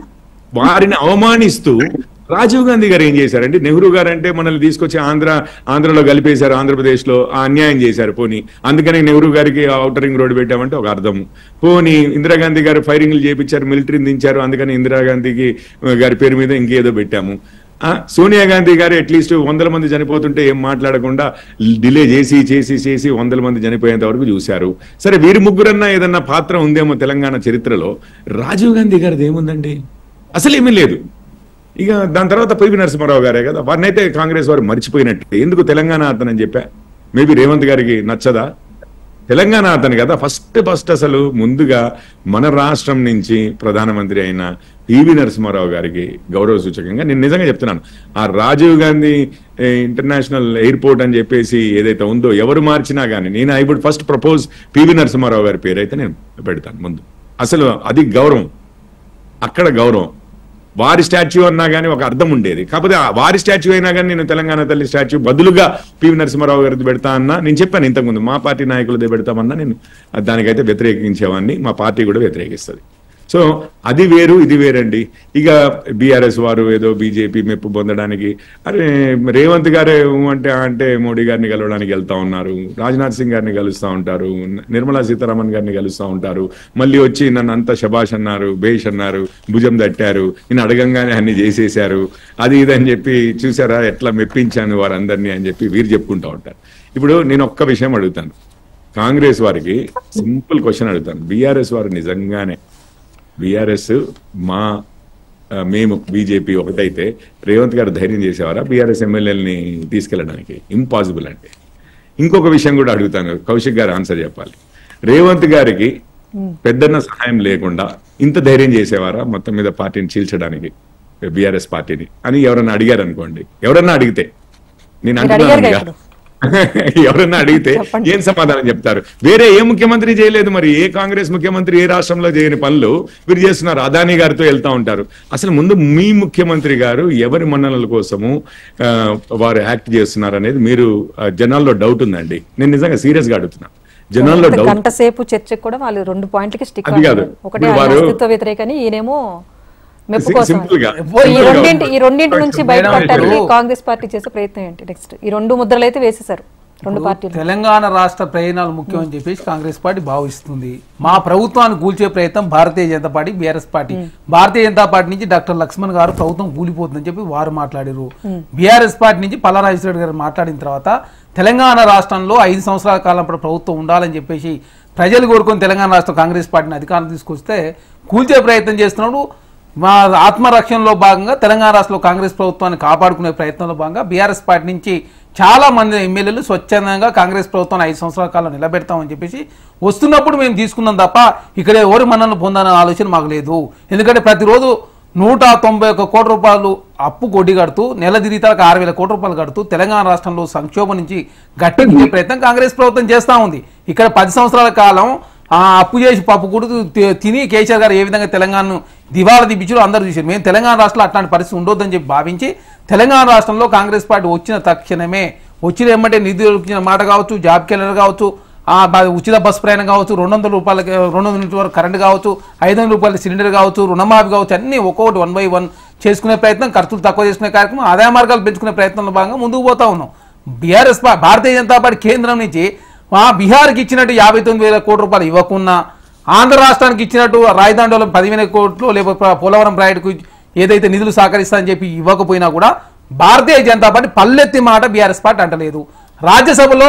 [SPEAKER 5] వారిని అవమానిస్తూ రాజీవ్ గాంధీ గారు ఏం చేశారంటే, నెహ్రూ గారు అంటే మనల్ని తీసుకొచ్చి ఆంధ్ర ఆంధ్రలో కలిపేశారు, ఆంధ్రప్రదేశ్ లో ఆ అన్యాయం చేశారు. పోనీ అందుకని నెహ్రూ గారికి ఔటర్ రింగ్ రోడ్డు పెట్టామంటే ఒక అర్థం. పోనీ ఇందిరాగాంధీ గారు ఫైరింగ్లు చేయించారు, మిలిటరీని దించారు, అందుకని ఇందిరాగాంధీకి గారి పేరు మీద ఇంకేదో పెట్టాము. సోనియా గాంధీ గారు అట్లీస్ట్ వందల మంది చనిపోతుంటే ఏం మాట్లాడకుండా డిలే చేసి చేసి చేసి వందల మంది చనిపోయేంత వరకు చూశారు. సరే వీరి ముగ్గురన్నా ఏదన్నా పాత్ర ఉందేమో తెలంగాణ చరిత్రలో. రాజీవ్ గాంధీ గారిది ఏముందండి? అసలు ఏమీ లేదు. ఇక దాని తర్వాత పివి నరసింహారావు గారే కదా, వారిని అయితే కాంగ్రెస్ వారు మర్చిపోయినట్టు. ఎందుకు తెలంగాణ అతనని చెప్పా? మేబీ రేవంత్ గారికి నచ్చదా? తెలంగాణ అతను కదా ఫస్ట్ ఫస్ట్ అసలు ముందుగా మన రాష్ట్రం నుంచి ప్రధానమంత్రి అయిన పివి నరసింహారావు గారికి గౌరవ సూచకంగా నేను నిజంగా చెప్తున్నాను, ఆ రాజీవ్ గాంధీ ఇంటర్నేషనల్ ఎయిర్పోర్ట్ అని చెప్పేసి ఏదైతే ఉందో ఎవరు మార్చినా కానీ నేను I would first propose PV Narasimha Rao గారి పేరు అయితే నేను పెడతాను ముందు. అసలు అది గౌరవం, అక్కడ గౌరవం. వారి స్టాచ్యూ అన్నా కానీ ఒక అర్థం ఉండేది. కాకపోతే వారి స్టాచ్యూ అయినా కానీ నేను తెలంగాణ తల్లి స్టాచ్యూ బదులుగా పివి నరసింహారావు గారిది పెడతా అన్నా నేను చెప్పాను ఇంతకుముందు, మా పార్టీ నాయకులదే పెడతామన్నా నేను దానికైతే వ్యతిరేకించేవాడిని, మా పార్టీ కూడా వ్యతిరేకిస్తుంది. సో అది వేరు ఇది వేరండి. ఇక బీఆర్ఎస్ వారు ఏదో బీజేపీ మెప్పు పొందడానికి అరే రేవంత్ గారే అంటే అంటే మోడీ గారిని కలవడానికి వెళ్తా ఉన్నారు, రాజ్నాథ్ సింగ్ గారిని కలుస్తూ ఉంటారు, నిర్మలా సీతారామన్ గారిని కలుస్తూ ఉంటారు, మళ్ళీ వచ్చి నన్ను అంతా శబాష్ అన్నారు, బేష్ అన్నారు, భుజం తట్టారు, నేను అడగంగానే అన్ని చేసేశారు, అది ఇది అని చెప్పి చూసారా ఎట్లా మెప్పించాను వారందరినీ అని చెప్పి వీరు చెప్పుకుంటూ ఉంటారు. ఇప్పుడు నేను ఒక్క విషయం అడుగుతాను, కాంగ్రెస్ వారికి సింపుల్ క్వశ్చన్ అడుగుతాను. బీఆర్ఎస్ వారు నిజంగానే బీఆర్ఎస్ మా మేము బీజేపీ ఒకటైతే రేవంత్ గారు ధైర్యం చేసేవారా బీఆర్ఎస్ ఎమ్మెల్యేలని తీసుకెళ్ళడానికి? ఇంపాసిబుల్ అంటే. ఇంకొక విషయం కూడా అడుగుతాను, కౌశిక్ గారు ఆన్సర్ చెప్పాలి. రేవంత్ గారికి పెద్దన్న సహాయం లేకుండా ఇంత ధైర్యం చేసేవారా మొత్తం మీద పార్టీని చీల్చడానికి, బీఆర్ఎస్ పార్టీని అని ఎవరన్నా అడిగారు అనుకోండి, ఎవరన్నా అడిగితే నేను అంటున్నాను ఎవరన్నా అడిగితే ఏం సమాధానం చెప్తారు? వేరే ఏ ముఖ్యమంత్రి చేయలేదు, మరి ఏ కాంగ్రెస్ ముఖ్యమంత్రి ఏ రాష్ట్రంలో చేయని పనులు వీరు చేస్తున్నారు. అదానీ గారితో వెళ్తా ఉంటారు. అసలు ముందు మీ ముఖ్యమంత్రి గారు ఎవరి మన్ననల కోసము వారు యాక్ట్ చేస్తున్నారు అనేది మీరు జనాల్లో డౌట్ ఉందండి. నేను నిజంగా సీరియస్ గా అడుగుతున్నా. జనాల్లో డౌట్.
[SPEAKER 1] గంట సేపు చర్చకు కూడా వాళ్ళు రెండు పాయింట్లకి స్టిక్ అయ్యారు. ఒకటే అస్తిత్వ వ్యతిరేకని, ఈయనేమో మెప్పు కోసం. ఈ రెండింటి ఈ రెండింటి నుంచి బయటపడటానికి కాంగ్రెస్ పార్టీ చేసే ప్రయత్నం ఏంటి నెక్స్ట్? ఈ రెండు ముద్రలు అయితే వేసేశారు రెండు పార్టీలు.
[SPEAKER 4] తెలంగాణ రాష్ట్ర ప్రయోజనాలు ముఖ్యం అని చెప్పేసి కాంగ్రెస్ పార్టీ భావిస్తుంది. మా ప్రభుత్వాన్ని కూల్చే ప్రయత్నం Bharatiya Janata party, BRS party. Bharatiya Janata party నుంచి డాక్టర్ లక్ష్మణ్ గారు ప్రభుత్వం కూలిపోతుందని చెప్పి వారు మాట్లాడారు. బీఆర్ఎస్ పార్టీ నుంచి పల్లారాజేశ్వర గారు మాట్లాడిన తర్వాత తెలంగాణ రాష్ట్రంలో ఐదు సంవత్సరాల కాలం ప్రభుత్వం ఉండాలని చెప్పేసి ప్రజలు కోరుకొని తెలంగాణ రాష్ట్రం కాంగ్రెస్ పార్టీని అధికారం తీసుకొస్తే కూల్చే ప్రయత్నం చేస్తున్నాడు. మా ఆత్మరక్షణలో భాగంగా తెలంగాణ రాష్ట్రంలో కాంగ్రెస్ ప్రభుత్వాన్ని కాపాడుకునే ప్రయత్నంలో భాగంగా బీఆర్ఎస్ పార్టీ నుంచి చాలా మంది ఎమ్మెల్యేలు స్వచ్ఛందంగా కాంగ్రెస్ ప్రభుత్వాన్ని ఐదు సంవత్సరాల కాలం నిలబెడతామని చెప్పేసి వస్తున్నప్పుడు మేము తీసుకున్నాం తప్ప ఇక్కడ ఎవరి మన్నను పొందాలనే ఆలోచన మాకు లేదు. ఎందుకంటే ప్రతిరోజు నూట తొంభై ఒక్క కోట్ల రూపాయలు అప్పు కొడ్డి కడుతూ నెల తిరిగితాలకు ఆరు వేల కోట్ల రూపాయలు కడుతూ తెలంగాణ రాష్ట్రంలో సంక్షోభం నుంచి గట్టెక్కించే ప్రయత్నం కాంగ్రెస్ ప్రభుత్వం చేస్తూ ఉంది. ఇక్కడ పది సంవత్సరాల కాలం ఆ అప్పు చేసి పప్పు కొడుతూ తిని కేసీఆర్ గారు ఏ విధంగా తెలంగాణను దివాలా దిప్పించారో అందరూ చూశారు. మేము తెలంగాణ రాష్ట్రంలో అట్లాంటి పరిస్థితి ఉండొద్దని చెప్పి భావించి తెలంగాణ రాష్ట్రంలో కాంగ్రెస్ పార్టీ వచ్చిన తక్షణమే వచ్చిన ఏమంటే నిధులు ఇచ్చిన మాట కావచ్చు, జాబ్ క్యాలెండర్ కావచ్చు, ఉచిత బస్సు ప్రయాణం కావచ్చు, రెండు వందల రూపాయలకి రెండు వందల యూనిట్ల వరకు కరెంట్ కావచ్చు, ఐదు వందల రూపాయల సిలిండర్ కావచ్చు, రుణమాఫీ కావచ్చు, అన్ని ఒక్కొక్కటి వన్ బై వన్ చేసుకునే ప్రయత్నం, ఖర్చులు తక్కువ చేసుకునే కార్యక్రమం, ఆదాయ మార్గాలు పెంచుకునే ప్రయత్నంలో భాగంగా ముందుకు పోతా ఉన్నాం. బీఆర్ఎస్ భారతీయ జనతా పార్టీ కేంద్రం నుంచి బీహార్కి ఇచ్చినట్టు యాభై తొమ్మిది వేల కోట్ల రూపాయలు ఇవ్వకున్నా, ఆంధ్ర రాష్ట్రానికి ఇచ్చినట్టు రాజధానిలో పదివేల కోట్లు లేకపోతే పోలవరం ప్రాజెక్టుకు ఏదైతే నిధులు సహకరిస్తారని చెప్పి ఇవ్వకపోయినా కూడా భారతీయ జనతా పార్టీ పల్లెత్తి మాట బీఆర్ఎస్ పార్టీ అంటలేదు. రాజ్యసభలో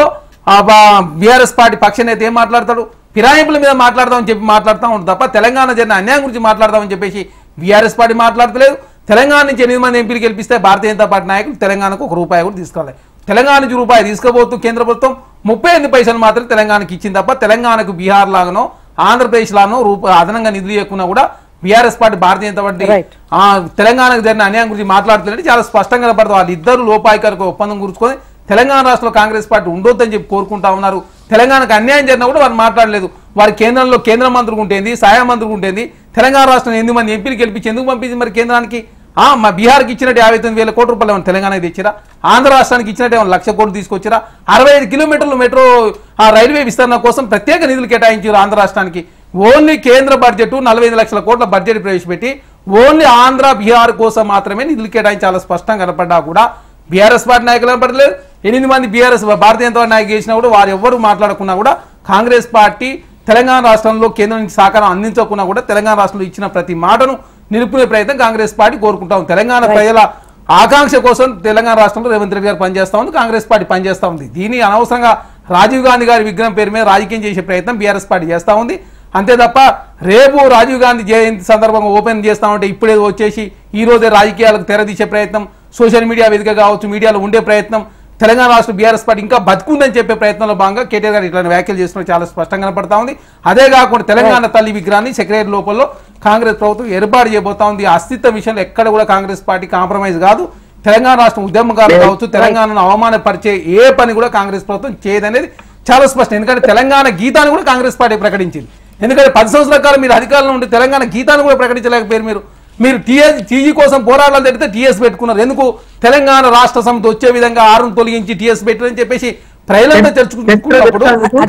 [SPEAKER 4] బీఆర్ఎస్ పార్టీ పక్ష నేత ఏం మాట్లాడతాడు? ఫిరాయింపుల మీద మాట్లాడదామని చెప్పి మాట్లాడుతూ ఉంటాడు తప్ప తెలంగాణ జరిగిన అన్యాయం గురించి మాట్లాడదామని చెప్పేసి బీఆర్ఎస్ పార్టీ మాట్లాడతలేదు. తెలంగాణ నుంచి ఎనిమిది మంది ఎంపీలు గెలిపిస్తే భారతీయ జనతా పార్టీ నాయకులు తెలంగాణకు ఒక రూపాయి కూడా తీసుకోవాలి. తెలంగాణ నుంచి రూపాయి తీసుకోబోతూ కేంద్ర ప్రభుత్వం ముప్పై ఎనిమిది పైసలు మాత్రం తెలంగాణకి ఇచ్చింది తప్ప తెలంగాణకు బీహార్ లాగానో ఆంధ్రప్రదేశ్ లాగానో రూపాయి అదనంగా నిధులు ఇవ్వకుండా కూడా BRS party Bharatiya Janata party తెలంగాణకు జరిగిన అన్యాయం గురించి మాట్లాడుతుంటే చాలా స్పష్టంగా కనపడుతుంది. వాళ్ళు ఇద్దరు లోపాయికారికి ఒప్పందం కూర్చుకొని తెలంగాణ రాష్ట్రంలో కాంగ్రెస్ పార్టీ ఉండొద్దని చెప్పి కోరుకుంటా ఉన్నారు. తెలంగాణకు అన్యాయం జరిగినా కూడా వారు మాట్లాడలేదు. వారి కేంద్రంలో కేంద్ర మంత్రికి ఉంటేంది, సహాయ మంత్రికి ఉంటేంది, తెలంగాణ రాష్ట్రం ఎనిమిది మంది ఎంపీలు గెలిపించి ఎందుకు పంపించింది మరి కేంద్రానికి? మా బీహార్కి ఇచ్చినట్టు యాభై తొమ్మిది వేల కోట్ల రూపాయలు ఏమైనా తెలంగాణకి తెచ్చిరా? ఆంధ్ర రాష్ట్రానికి ఇచ్చినట్టు ఏమైనా లక్ష కోట్లు తీసుకొచ్చిరా? అరవై ఐదు కిలోమీటర్లు మెట్రో ఆ రైల్వే విస్తరణ కోసం ప్రత్యేక నిధులు కేటాయించారు ఆంధ్ర రాష్ట్రానికి. ఓన్లీ కేంద్ర బడ్జెట్ నలభై ఐదు లక్షల కోట్ల బడ్జెట్ ప్రవేశపెట్టి ఓన్లీ ఆంధ్ర బీహార్ కోసం మాత్రమే నిధులు కేటాయించి చాలా స్పష్టంగా కనపడ్డా కూడా బీఆర్ఎస్ పార్టీ నాయకులు కనపడలేదు. ఎనిమిది మంది బీఆర్ఎస్ భారతీయ జనతా పార్టీ నాయకులు చేసినా కూడా వారు ఎవరు మాట్లాడకున్నా కూడా కాంగ్రెస్ పార్టీ తెలంగాణ రాష్ట్రంలో కేంద్రం నుంచి సహకారం అందించకున్నా కూడా తెలంగాణ రాష్ట్రంలో ఇచ్చిన ప్రతి మాటను నిలుపుకునే ప్రయత్నం కాంగ్రెస్ పార్టీ కోరుకుంటా ఉంది. తెలంగాణ ప్రజల ఆకాంక్ష కోసం తెలంగాణ రాష్ట్రంలో రేవంత్ రెడ్డి గారు పనిచేస్తా ఉంది, కాంగ్రెస్ పార్టీ పనిచేస్తా ఉంది. దీన్ని అనవసరంగా రాజీవ్ గాంధీ గారి విగ్రహం పేరు మీద రాజకీయం చేసే ప్రయత్నం బీఆర్ఎస్ పార్టీ చేస్తా ఉంది. అంతే తప్ప రేపు రాజీవ్ గాంధీ జయంతి సందర్భంగా ఓపెన్ చేస్తామంటే ఇప్పుడే వచ్చేసి ఈ రోజే రాజకీయాలకు తెరదీసే ప్రయత్నం, సోషల్ మీడియా వేదిక కావచ్చు, మీడియాలో ఉండే ప్రయత్నం, తెలంగాణ రాష్ట్ర బీఆర్ఎస్ పార్టీ ఇంకా బతుకుందని చెప్పే ప్రయత్నంలో భాగంగా కేటీఆర్ గారు ఇట్లాంటి వ్యాఖ్యలు చేస్తున్నారు, చాలా స్పష్టంగా కనపడతా ఉంది. అదే కాకుండా తెలంగాణ తల్లి విగ్రహాన్ని సెక్రటరీ లోపల కాంగ్రెస్ ప్రభుత్వం ఏర్పాటు చేయబోతా ఉంది. అస్తిత్వ విషయంలో ఎక్కడ కూడా కాంగ్రెస్ పార్టీ కాంప్రమైజ్ కాదు. తెలంగాణ రాష్ట్రం ఉద్యమకారులు కావచ్చు, తెలంగాణను అవమానపరిచే ఏ పని కూడా కాంగ్రెస్ ప్రభుత్వం చేయదనేది చాలా స్పష్టం. ఎందుకంటే తెలంగాణ గీతాన్ని కూడా కాంగ్రెస్ పార్టీ ప్రకటించింది. ఎందుకంటే పది సంవత్సరాల కాలం మీరు అధికారంలో ఉండి తెలంగాణ గీతాన్ని కూడా ప్రకటించలేకపోయారు. మీరు మీరు టీఎస్ టీజీ కోసం పోరాటాలు జరిగితే టీఎస్ పెట్టుకున్నారు. ఎందుకు? తెలంగాణ రాష్ట్ర సమితి వచ్చే విధంగా ఆరును తొలగించి టీఎస్ పెట్టారని చెప్పేసి ప్రజలంతా చర్చించుకున్నప్పుడు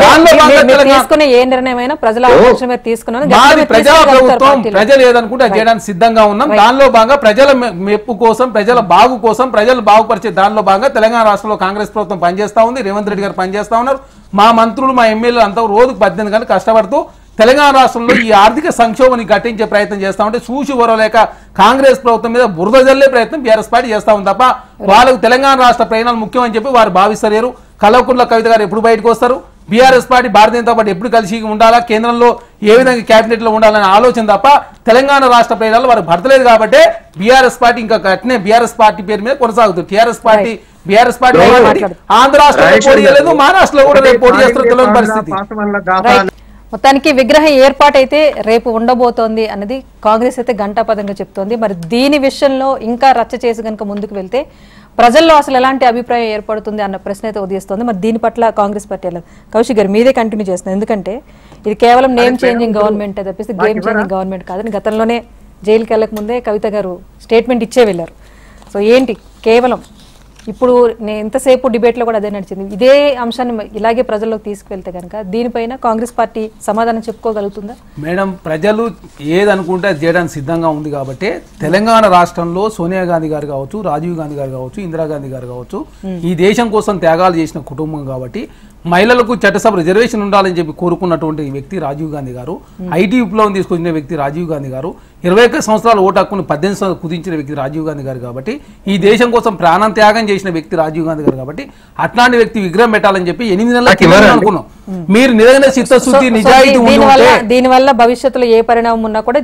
[SPEAKER 4] ప్రజా ప్రభుత్వం ప్రజలు ఏదనుకుంటే చేయడానికి సిద్ధంగా ఉన్నాం. దానిలో భాగంగా ప్రజల మెప్పు కోసం, ప్రజల బాగు కోసం, ప్రజలు బాగుపరిచే దానిలో భాగంగా తెలంగాణ రాష్ట్రంలో కాంగ్రెస్ ప్రభుత్వం పనిచేస్తా ఉంది. రేవంత్ రెడ్డి గారు పనిచేస్తా ఉన్నారు. మా మంత్రులు, మా ఎమ్మెల్యేలు అంతా రోజుకు పద్దెనిమిది గంటలు కష్టపడుతూ తెలంగాణ రాష్ట్రంలో ఈ ఆర్థిక సంక్షోభాన్ని గట్టించే ప్రయత్నం చేస్తా ఉంటే చూసి ఓరలేక కాంగ్రెస్ ప్రభుత్వం మీద బురద జల్లే ప్రయత్నం బీఆర్ఎస్ పార్టీ చేస్తా ఉంది తప్ప వాళ్ళకు తెలంగాణ రాష్ట్ర ప్రయోజనాలు ముఖ్యమని చెప్పి వారు భావిస్తలేరు. కల్వకుంట్ల కవిత గారు ఎప్పుడు బయటకు వస్తారు? BRS party Bharatiya Janata party ఎప్పుడు కలిసి ఉండాలా, కేంద్రంలో ఏ విధంగా కేబినెట్ లో ఉండాలనే ఆలోచన తప్ప తెలంగాణ రాష్ట్ర ప్రయోజనాలు వారు భర్తలేదు. కాబట్టి బీఆర్ఎస్ పార్టీ ఇంకా కట్నే బీఆర్ఎస్ పార్టీ పేరు మీద కొనసాగుతుంది. TRS party BRS party Andhra రాష్ట్రంలో పోటీ చేయలేదు, మహారాష్ట్రలో కూడా రేపు పోటీ చేస్తున్న తెలియని పరిస్థితి.
[SPEAKER 1] మొత్తానికి విగ్రహం ఏర్పాటైతే రేపు ఉండబోతోంది అన్నది కాంగ్రెస్ అయితే ఘంటాపదంగా చెప్తోంది. మరి దీని విషయంలో ఇంకా రచ్చ చేసి కనుక ముందుకు వెళ్తే ప్రజల్లో అసలు ఎలాంటి అభిప్రాయం ఏర్పడుతుంది అన్న ప్రశ్న అయితే ఉదయిస్తోంది. మరి దీని పట్ల కాంగ్రెస్ పార్టీ ఎలా? కౌశిక్ గారు మీదే కంటిన్యూ చేస్తున్నారు. ఎందుకంటే ఇది కేవలం నేమ్ చేంజింగ్ గవర్నమెంట్ తప్పిస్తే గేమ్ చేంజింగ్ గవర్నమెంట్ కాదని గతంలోనే జైలుకి వెళ్ళక ముందే కవిత గారు స్టేట్మెంట్ ఇచ్చే వెళ్ళారు. సో ఏంటి కేవలం ఇప్పుడు నేను ఎంతసేపు డిబేట్లో కూడా అదే నడిచింది. ఇదే అంశాన్ని ఇలాగే ప్రజల్లోకి తీసుకువెళ్తే కనుక దీనిపైన కాంగ్రెస్ పార్టీ సమాధానం చెప్పుకోగలుగుతుందా?
[SPEAKER 4] మేడం, ప్రజలు ఏదనుకుంటే అది చేయడానికి సిద్ధంగా ఉంది కాబట్టి తెలంగాణ రాష్ట్రంలో సోనియా గాంధీ గారు కావచ్చు, రాజీవ్ గాంధీ గారు కావచ్చు, ఇందిరాగాంధీ గారు కావచ్చు, ఈ దేశం కోసం త్యాగాలు చేసిన కుటుంబం కాబట్టి మహిళలకు చట్టసభ రిజర్వేషన్ ఉండాలని చెప్పి కోరుకున్నటువంటి వ్యక్తి రాజీవ్ గాంధీ గారు, ఐటీ విప్లవం తీసుకొచ్చిన వ్యక్తి రాజీవ్ గాంధీ గారు, ఇరవై ఒక్క సంవత్సరాల ఓటు హక్కును పద్దెనిమిది సంవత్సరాలు కుదించిన వ్యక్తి రాజీవ్ గాంధీ గారు కాబట్టి, ఈ దేశం కోసం ప్రాణం త్యాగం చేసిన వ్యక్తి రాజీవ్ గాంధీ గారు కాబట్టి అట్లాంటి వ్యక్తి విగ్రహం పెట్టాలని చెప్పి ఎనిమిది నెలల అనుకున్నాం. మీరు నిజంగా చిత్తశుద్ధి నిజాయితీ
[SPEAKER 1] దీని వల్ల భవిష్యత్తులో ఏ పరిణామం ఉన్నా కూడా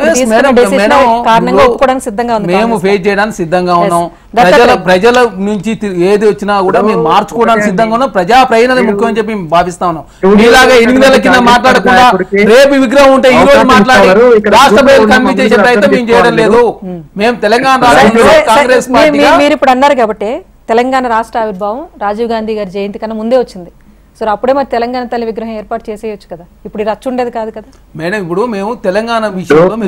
[SPEAKER 4] మేము ఫేస్ చేయడానికి సిద్ధంగా ఉన్నాం. ప్రజల ప్రజల నుంచి ఏది వచ్చినా కూడా మేము మార్చుకోవడానికి సిద్ధంగా ఉన్నాం. ప్రజా ప్రయోజనాలు ముఖ్యం అని చెప్పి మేము భావిస్తా ఉన్నాం. మీలాగా ఎనిమిది నెలల కింద మాట్లాడకుండా రేపు విగ్రహం ఉంటే ఈ రోజు మాట్లాడి రాష్ట్ర ప్రజలు కన్విన్స్ చేసే ప్రయత్నం మేము చేయడం లేదు. మేము తెలంగాణ రాష్ట్రంలో కాంగ్రెస్ పార్టీ
[SPEAKER 1] మీరు ఇప్పుడు అన్నారు కాబట్టి తెలంగాణ రాష్ట్ర ఆవిర్భావం రాజీవ్ గాంధీ గారి జయంతి కన్నా ముందే వచ్చింది. సో అప్పుడే మరి తెలంగాణ తల్లి విగ్రహం ఏర్పాటు చేసేయచ్చు కదా, ఇప్పుడు రచ్చు ఉండేది కాదు కదా
[SPEAKER 4] మేడం. ఇప్పుడు మేము తెలంగాణ విషయంలో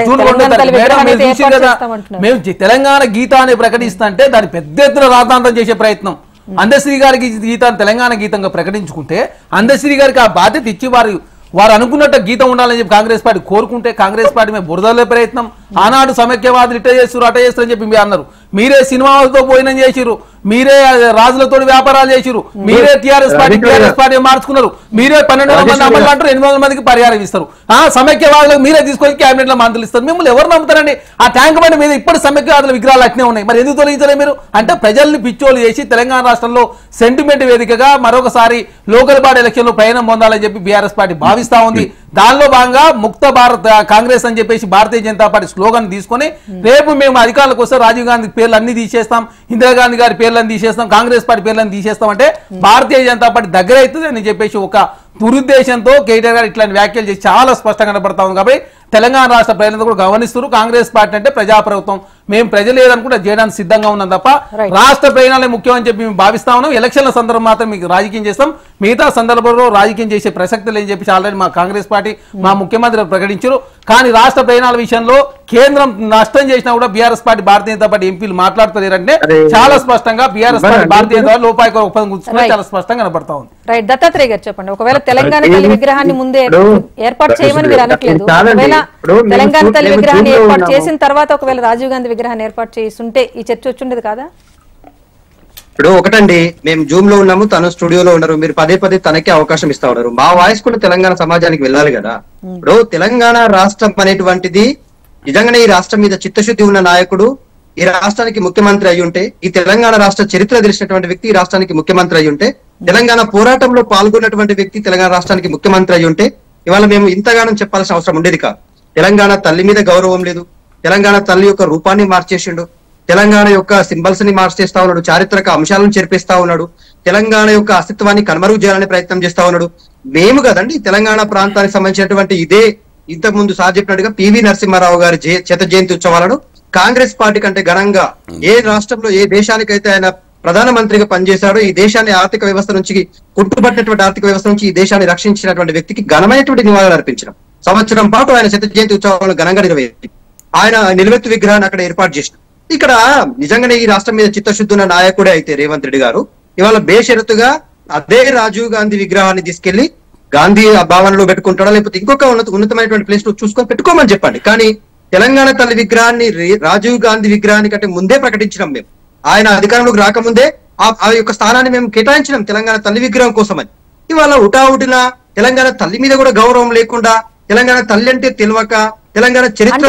[SPEAKER 4] మేము తెలంగాణ గీతాన్ని ప్రకటిస్తుంటే దాన్ని పెద్ద ఎత్తున రాద్ధాంతం చేసే ప్రయత్నం, అందశ్రీ గారికి గీతాన్ని తెలంగాణ గీతంగా ప్రకటించుకుంటే అందశ్రీ గారికి ఆ బాధ్యత ఇచ్చి వారు వారు అనుకున్నట్టు గీతం ఉండాలని చెప్పి కాంగ్రెస్ పార్టీ కోరుకుంటే కాంగ్రెస్ పార్టీ మేము బురదలే ప్రయత్నం. ఆనాడు సమైక్యవాదులు ఇట్ట చేస్తారు అట్ట చేస్తారు అని చెప్పి మీరు అన్నారు. మీరే సినిమాలతో పోయినం చేసిరు, మీరే రాజులతో వ్యాపారాలు చేసిరు, మీరే టీఆర్ఎస్ పార్టీ టీఆర్ఎస్ పార్టీ మార్చుకున్నారు, మీరే పన్నెండు వందల మంది అమలు అంటారు, ఎనిమిది వందల మందికి పరిహారం ఇస్తారు. ఆ సమైక్యవాదులకు మీరే తీసుకొని క్యాబినెట్ లో మంత్రులు ఇస్తారు. మిమ్మల్ని ఎవరు నమ్ముతారండి? ఆ ట్యాంక్ బండి మీద ఇప్పుడు సమైక్యవాదుల విగ్రహాలు అట్నే ఉన్నాయి, మరి ఎందుకు తొలగించలే మీరు? అంటే ప్రజల్ని పిచ్చోలు చేసి తెలంగాణ రాష్ట్రంలో సెంటిమెంట్ వేదికగా మరొకసారి లోకల్ బాడీ ఎలక్షన్ లో ప్రయాణం పొందాలని చెప్పి బీఆర్ఎస్ పార్టీ భావిస్తా ఉంది. దానిలో భాగంగా ముక్త భారత్ కాంగ్రెస్ అని చెప్పేసి భారతీయ జనతా పార్టీ స్లోగన్ తీసుకొని రేపు మేము అధికారులకు వస్తే రాజీవ్ గాంధీ పేర్లు అన్ని తీసేస్తాం, ఇందిరాగాంధీ గారి పేర్లను తీసేస్తాం, కాంగ్రెస్ పార్టీ పేర్లను తీసేస్తాం అంటే భారతీయ జనతా పార్టీ దగ్గర అవుతుంది అని చెప్పేసి ఒక దురుద్దేశంతో కేటీఆర్ గారు ఇట్లాంటి వ్యాఖ్యలు చేసి చాలా స్పష్టంగా కనబడతా ఉంది. కాబట్టి తెలంగాణ రాష్ట్ర ప్రజలందరూ కూడా గమనిస్తారు కాంగ్రెస్ పార్టీ అంటే ప్రజాప్రభుత్వం, మేము ప్రజలు ఏదనుకుంటే చేయడానికి సిద్ధంగా ఉన్నాం తప్ప రాష్ట్ర ప్రయోజనాలే ముఖ్యం అని చెప్పి మేము భావిస్తా ఉన్నాం. ఎలక్షన్ల సందర్భం మాత్రం మీకు రాజకీయం చేస్తాం, మిగతా సందర్భంలో రాజకీయం చేసే ప్రసక్తి లేని చెప్పి ఆల్రెడీ మా కాంగ్రెస్ పార్టీ మా ముఖ్యమంత్రి ప్రకటించారు. కానీ రాష్ట్ర ప్రయోజనాల విషయంలో కేంద్రం నష్టం చేసినా కూడా BRS party Bharatiya Janata party ఎంపీలు మాట్లాడుతున్నారంటే చాలా స్పష్టంగా బీఆర్ఎస్ పార్టీ భారతీయ జనతా లోపాయిక ఒప్పందం కూర్చుని చాలా స్పష్టంగా కనబడతా ఉంది.
[SPEAKER 1] రైట్, దత్తాత్రేయ గారు చెప్పండి. ఒకవేళ తెలంగాణ తల్లి విగ్రహాన్ని ముందే ఏర్పాటు చేయమని మీరు అనట్లేదు, ఒకవేళ తెలంగాణ తల్లి విగ్రహాన్ని ఏర్పాటు చేసిన తర్వాత ఒకవేళ రాజీవ్ గాంధీ విగ్రహాన్ని ఏర్పాటు చేస్తుంటే ఈ చర్చ వచ్చిండేది కాదా?
[SPEAKER 3] ఇప్పుడు ఒకటండి, మేము జూమ్ లో ఉన్నాము, తను స్టూడియోలో ఉన్నారు, మీరు పదే పదే తనకే అవకాశం ఇస్తా ఉన్నారు. మా వాయిస్ కూడా తెలంగాణ సమాజానికి వెళ్ళాలి కదా. ఇప్పుడు తెలంగాణ రాష్ట్రం అనేటువంటిది నిజంగానే ఈ రాష్ట్రం మీద చిత్తశుద్ధి ఉన్న నాయకుడు ఈ రాష్ట్రానికి ముఖ్యమంత్రి అయి ఉంటే, ఈ తెలంగాణ రాష్ట్ర చరిత్ర తెలిసినటువంటి వ్యక్తి ఈ రాష్ట్రానికి ముఖ్యమంత్రి అయి ఉంటే, తెలంగాణ పోరాటంలో పాల్గొన్నటువంటి వ్యక్తి తెలంగాణ రాష్ట్రానికి ముఖ్యమంత్రి అయి ఉంటే ఇవాళ మేము ఇంతగానం చెప్పాల్సిన అవసరం ఉండేది కాదు. తెలంగాణ తల్లి మీద గౌరవం లేదు, తెలంగాణ తల్లి యొక్క రూపాన్ని మార్చేసిండు, తెలంగాణ యొక్క సింబల్స్ ని మార్చేస్తా ఉన్నాడు, చారిత్రక అంశాలను చేర్పిస్తా ఉన్నాడు, తెలంగాణ యొక్క అస్తిత్వాన్ని కనుమరుగు చేయాలని ప్రయత్నం చేస్తా ఉన్నాడు. మేము కదండి తెలంగాణ ప్రాంతానికి సంబంధించినటువంటి ఇదే ఇంతకు ముందు సార్ చెప్పినట్టుగా పివి నరసింహారావు గారి శత జయంతి ఉత్సవాలను కాంగ్రెస్ పార్టీ కంటే ఘనంగా ఏ రాష్ట్రంలో ఏ దేశానికైతే ఆయన ప్రధానమంత్రిగా పనిచేశాడో, ఈ దేశాన్ని ఆర్థిక వ్యవస్థ నుంచి కుట్టుబట్టినటువంటి ఆర్థిక వ్యవస్థ నుంచి ఈ దేశాన్ని రక్షించినటువంటి వ్యక్తికి ఘనమైనటువంటి నివాళులు అర్పించడం, సంవత్సరం పాటు ఆయన శత జయంతి ఉత్సవాలను ఘనంగా నిర్వహించి ఆయన నిలువెత్తు విగ్రహాన్ని అక్కడ ఏర్పాటు చేసిన ఇక్కడ నిజంగానే ఈ రాష్ట్రం మీద చిత్తశుద్ధి ఉన్న నాయకుడే అయితే రేవంత్ రెడ్డి గారు ఇవాళ బేషరతుగా అదే రాజీవ్ గాంధీ విగ్రహాన్ని తీసుకెళ్లి గాంధీ భవన్లో పెట్టుకుంటాడా లేకపోతే ఇంకొక ఉన్నత ఉన్నతమైనటువంటి ప్లేస్ లో చూసుకొని పెట్టుకోమని చెప్పండి. కానీ తెలంగాణ తల్లి విగ్రహాన్ని రాజీవ్ గాంధీ విగ్రహాన్ని కంటే ముందే ప్రకటించినాం మేము. ఆయన అధికారంలోకి రాకముందే ఆ యొక్క స్థానాన్ని మేము కేటాయించినాం తెలంగాణ తల్లి విగ్రహం కోసమని. ఇవాళ ఉటావుటిన తెలంగాణ తల్లి మీద కూడా గౌరవం లేకుండా, తెలంగాణ తల్లి అంటే తెలియక, తెలంగాణ చరిత్ర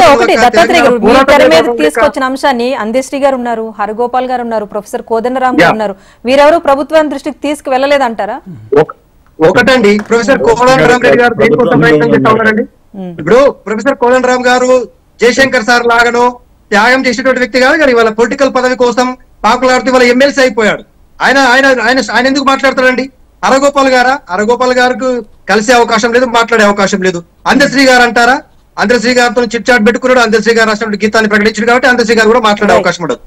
[SPEAKER 1] తీసుకొచ్చిన అంశాన్ని అందశ్రీ గారు ఉన్నారు, హరగోపాల్ గారు ఉన్నారు, ప్రొఫెసర్ కోదండరామ్ గారు ఉన్నారు, వీరెవరు ప్రభుత్వం దృష్టికి తీసుకు వెళ్ళలేదంటారా?
[SPEAKER 3] ఒకటండి, ప్రొఫెసర్ కోదండరామ్ రెడ్డి గారు దేనికోసం ప్రయత్నం చేస్తా ఉన్నారండి. ఇప్పుడు ప్రొఫెసర్ కోదండరామ్ గారు జయశంకర్ సార్ లాగానో త్యాగం చేసేటువంటి వ్యక్తి కాదు, కానీ వాళ్ళ పొలిటికల్ పదవి కోసం పాకులాడుతూ వాళ్ళ ఎమ్మెల్సీ అయిపోయాడు. ఆయన ఆయన ఆయన ఆయన ఎందుకు మాట్లాడతాడండి? హరగోపాల్ గారా? హరగోపాల్ గారికి కలిసే అవకాశం లేదు, మాట్లాడే అవకాశం లేదు. అందశ్రీ గారు అంటారా? అందశ్రీ గారితో చిట్ చాట్ పెట్టుకున్నాడు, అందశ్రీ గారు రాష్ట్రంలో గీతాన్ని ప్రకటించారు కాబట్టి అందశ్రీ గారు కూడా మాట్లాడే అవకాశం ఉండదు.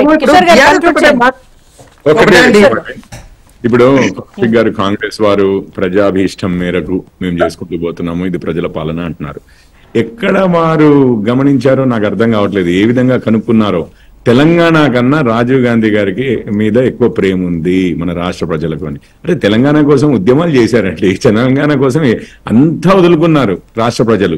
[SPEAKER 5] ఇప్పుడు కౌశిక్ గారు కాంగ్రెస్ వారు ప్రజాభీష్టం మేరకు మేము చేసుకుంటూ పోతున్నాము, ఇది ప్రజల పాలన అంటున్నారు. ఎక్కడ వారు గమనించారో నాకు అర్థం కావట్లేదు, ఏ విధంగా కనుక్కున్నారో. తెలంగాణ కన్నా రాజీవ్ గాంధీ గారికి మీద ఎక్కువ ప్రేమ ఉంది మన రాష్ట్ర ప్రజలకు అని. అంటే తెలంగాణ కోసం ఉద్యమాలు చేశారండి, తెలంగాణ కోసం అంతా వదులుకున్నారు రాష్ట్ర ప్రజలు.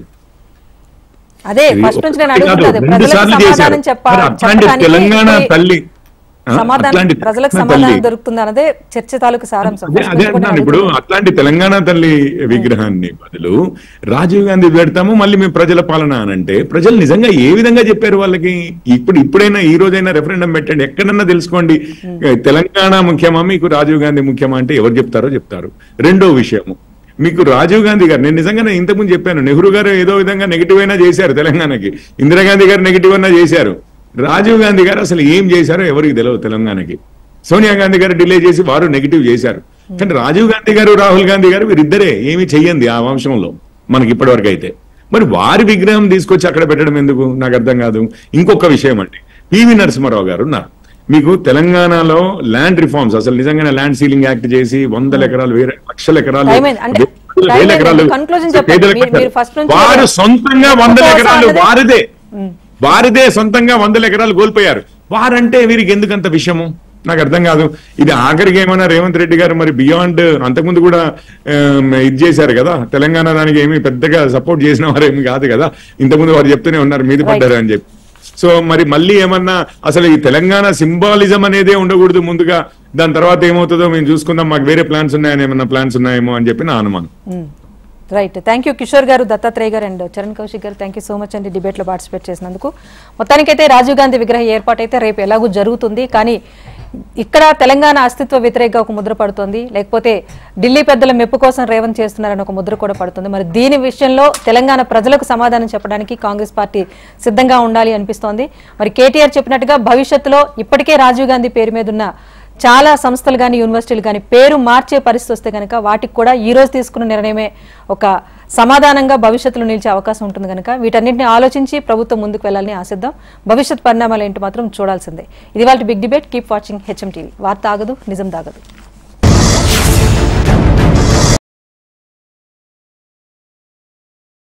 [SPEAKER 1] అదే ఫస్ట్ నుంచి నేను అడుగుతున్నది,
[SPEAKER 5] రెండు
[SPEAKER 1] ప్రజలకు
[SPEAKER 5] సార్లు చేశారు.
[SPEAKER 1] సమాధానం చెప్ప-
[SPEAKER 5] మరి అట్లాంటి
[SPEAKER 1] చెప్పడానికి
[SPEAKER 5] తెలంగాణ
[SPEAKER 1] ఇప్పుడు
[SPEAKER 5] తల్లి ఆ,
[SPEAKER 1] సమాధానం
[SPEAKER 5] అట్లాంటి
[SPEAKER 1] ప్రజలకు
[SPEAKER 5] తెలంగాణ
[SPEAKER 1] సమాధానం
[SPEAKER 5] తల్లి
[SPEAKER 1] దొరుకుతుంది అన్నదే చర్చ తాలూకు సారాంశం.
[SPEAKER 5] అదే
[SPEAKER 1] First
[SPEAKER 5] అదే
[SPEAKER 1] నుంచి కూడా
[SPEAKER 5] అంటున్నాను. ఇప్పుడు
[SPEAKER 1] అడుగుతున్నాను.
[SPEAKER 5] అట్లాంటి తెలంగాణ తల్లి విగ్రహాన్ని బదులు రాజీవ్ గాంధీ పెడతాము, మళ్ళీ మేము ప్రజల పాలన అనంటే ప్రజలు నిజంగా ఏ విధంగా చెప్పారు వాళ్ళకి? ఇప్పుడు ఇప్పుడైనా ఈ రోజైనా రెఫరెండం పెట్టండి, ఎక్కడన్నా తెలుసుకోండి. తెలంగాణ ముఖ్యమా మీకు రాజీవ్ గాంధీ ముఖ్యమా అంటే ఎవరు చెప్తారో చెప్తారు. రెండో విషయము, మీకు రాజీవ్ గాంధీ గారు, నేను నిజంగానే ఇంతకుముందు చెప్పాను, నెహ్రూ గారు ఏదో విధంగా నెగిటివ్ అయినా చేశారు తెలంగాణకి, ఇందిరాగాంధీ గారు నెగిటివ్ అయినా చేశారు. రాజీవ్ గాంధీ గారు అసలు ఏం చేశారో ఎవరికి తెలియదు తెలంగాణకి. సోనియా గాంధీ గారు డిలే చేసి వారు నెగిటివ్ చేశారు. కానీ రాజీవ్ గాంధీ గారు రాహుల్ గాంధీ గారు వీరిద్దరే ఏమీ చెయ్యండి ఆ వంశంలో మనకి ఇప్పటి వరకు అయితే. మరి వారి విగ్రహం తీసుకొచ్చి అక్కడ పెట్టడం ఎందుకు నాకు అర్థం కాదు. ఇంకొక విషయం అండి, పివి నరసింహారావు గారు ఉన్నారు. మీకు తెలంగాణలో ల్యాండ్ రిఫార్మ్స్, అసలు నిజంగానే ల్యాండ్ సీలింగ్ యాక్ట్ చేసి వందల ఎకరాలు వేరే లక్షల ఎకరాలు
[SPEAKER 1] Diamond, అంటే
[SPEAKER 5] వేల ఎకరాలు
[SPEAKER 1] conclusion చెప్పండి.
[SPEAKER 5] పేదలకు
[SPEAKER 1] మీరు- మీరు first నుంచి
[SPEAKER 5] వారు సొంతంగా వందల
[SPEAKER 1] కోసం
[SPEAKER 5] ఎకరాలు
[SPEAKER 1] అన్నది-
[SPEAKER 5] వారిదే వారిదే సొంతంగా వందల ఎకరాలు కోల్పోయారు. వారంటే వీరికి ఎందుకంత విషయము నాకు అర్థం కాదు. ఇది ఆఖరికి ఏమైనా రేవంత్ రెడ్డి గారు మరి బియాండ్ అంతకుముందు కూడా ఇది చేశారు కదా, తెలంగాణ దానికి ఏమి పెద్దగా సపోర్ట్ చేసిన వారు ఏమి కాదు కదా, ఇంతకుముందు వారు చెప్తూనే ఉన్నారు మీది పడ్డారు అని చెప్పి. సో మరి మళ్ళీ ఏమన్నా అసలు ఈ తెలంగాణ సింబాలిజం అనేదే ఉండకూడదు ముందుగా, దాని తర్వాత ఏమవుతుందో మేము చూసుకుందాం, మాకు వేరే ప్లాన్స్ ఉన్నాయని ఏమన్నా ప్లాన్స్ ఉన్నాయేమో అని చెప్పి నా అనుమానం.
[SPEAKER 1] రైట్, థ్యాంక్ యూ కిషోర్ గారు, దత్తాత్రేయ గారు అండ్ చరణ్ కౌశిక్ గారు, థ్యాంక్ యూ సో మచ్ అండి డిబేట్ లో పార్టిసిపేట్ చేసినందుకు. మొత్తానికైతే రాజీవ్ గాంధీ విగ్రహ ఏర్పాటు అయితే రేపు ఎలాగూ జరుగుతుంది, కానీ ఇక్కడ తెలంగాణ అస్తిత్వ వ్యతిరేకంగా ఒక ముద్ర పడుతుంది, లేకపోతే ఢిల్లీ పెద్దల మెప్పు కోసం రేవంత్ చేస్తున్నారని ఒక ముద్ర కూడా పడుతుంది. మరి దీని విషయంలో తెలంగాణ ప్రజలకు సమాధానం చెప్పడానికి కాంగ్రెస్ పార్టీ సిద్ధంగా ఉండాలి అనిపిస్తోంది. మరి కేటీఆర్ చెప్పినట్టుగా భవిష్యత్తులో ఇప్పటికే రాజీవ్ గాంధీ పేరు మీద ఉన్న చాలా సంస్థలు కానీ యూనివర్సిటీలు కానీ పేరు మార్చే పరిస్థితి వస్తే కనుక వాటికి కూడా ఈ రోజు తీసుకున్న నిర్ణయమే ఒక సమాధానంగా భవిష్యత్తులో నిలిచే అవకాశం ఉంటుంది కనుక వీటన్నింటిని ఆలోచించి ప్రభుత్వం ముందుకు వెళ్లాలని ఆశిద్దాం. భవిష్యత్ పరిణామాలు ఏంటో మాత్రం చూడాల్సిందే. ఇది వాళ్ళ big debate. Keep watching HM TV. వార్త ఆగదు, నిజం దాగదు.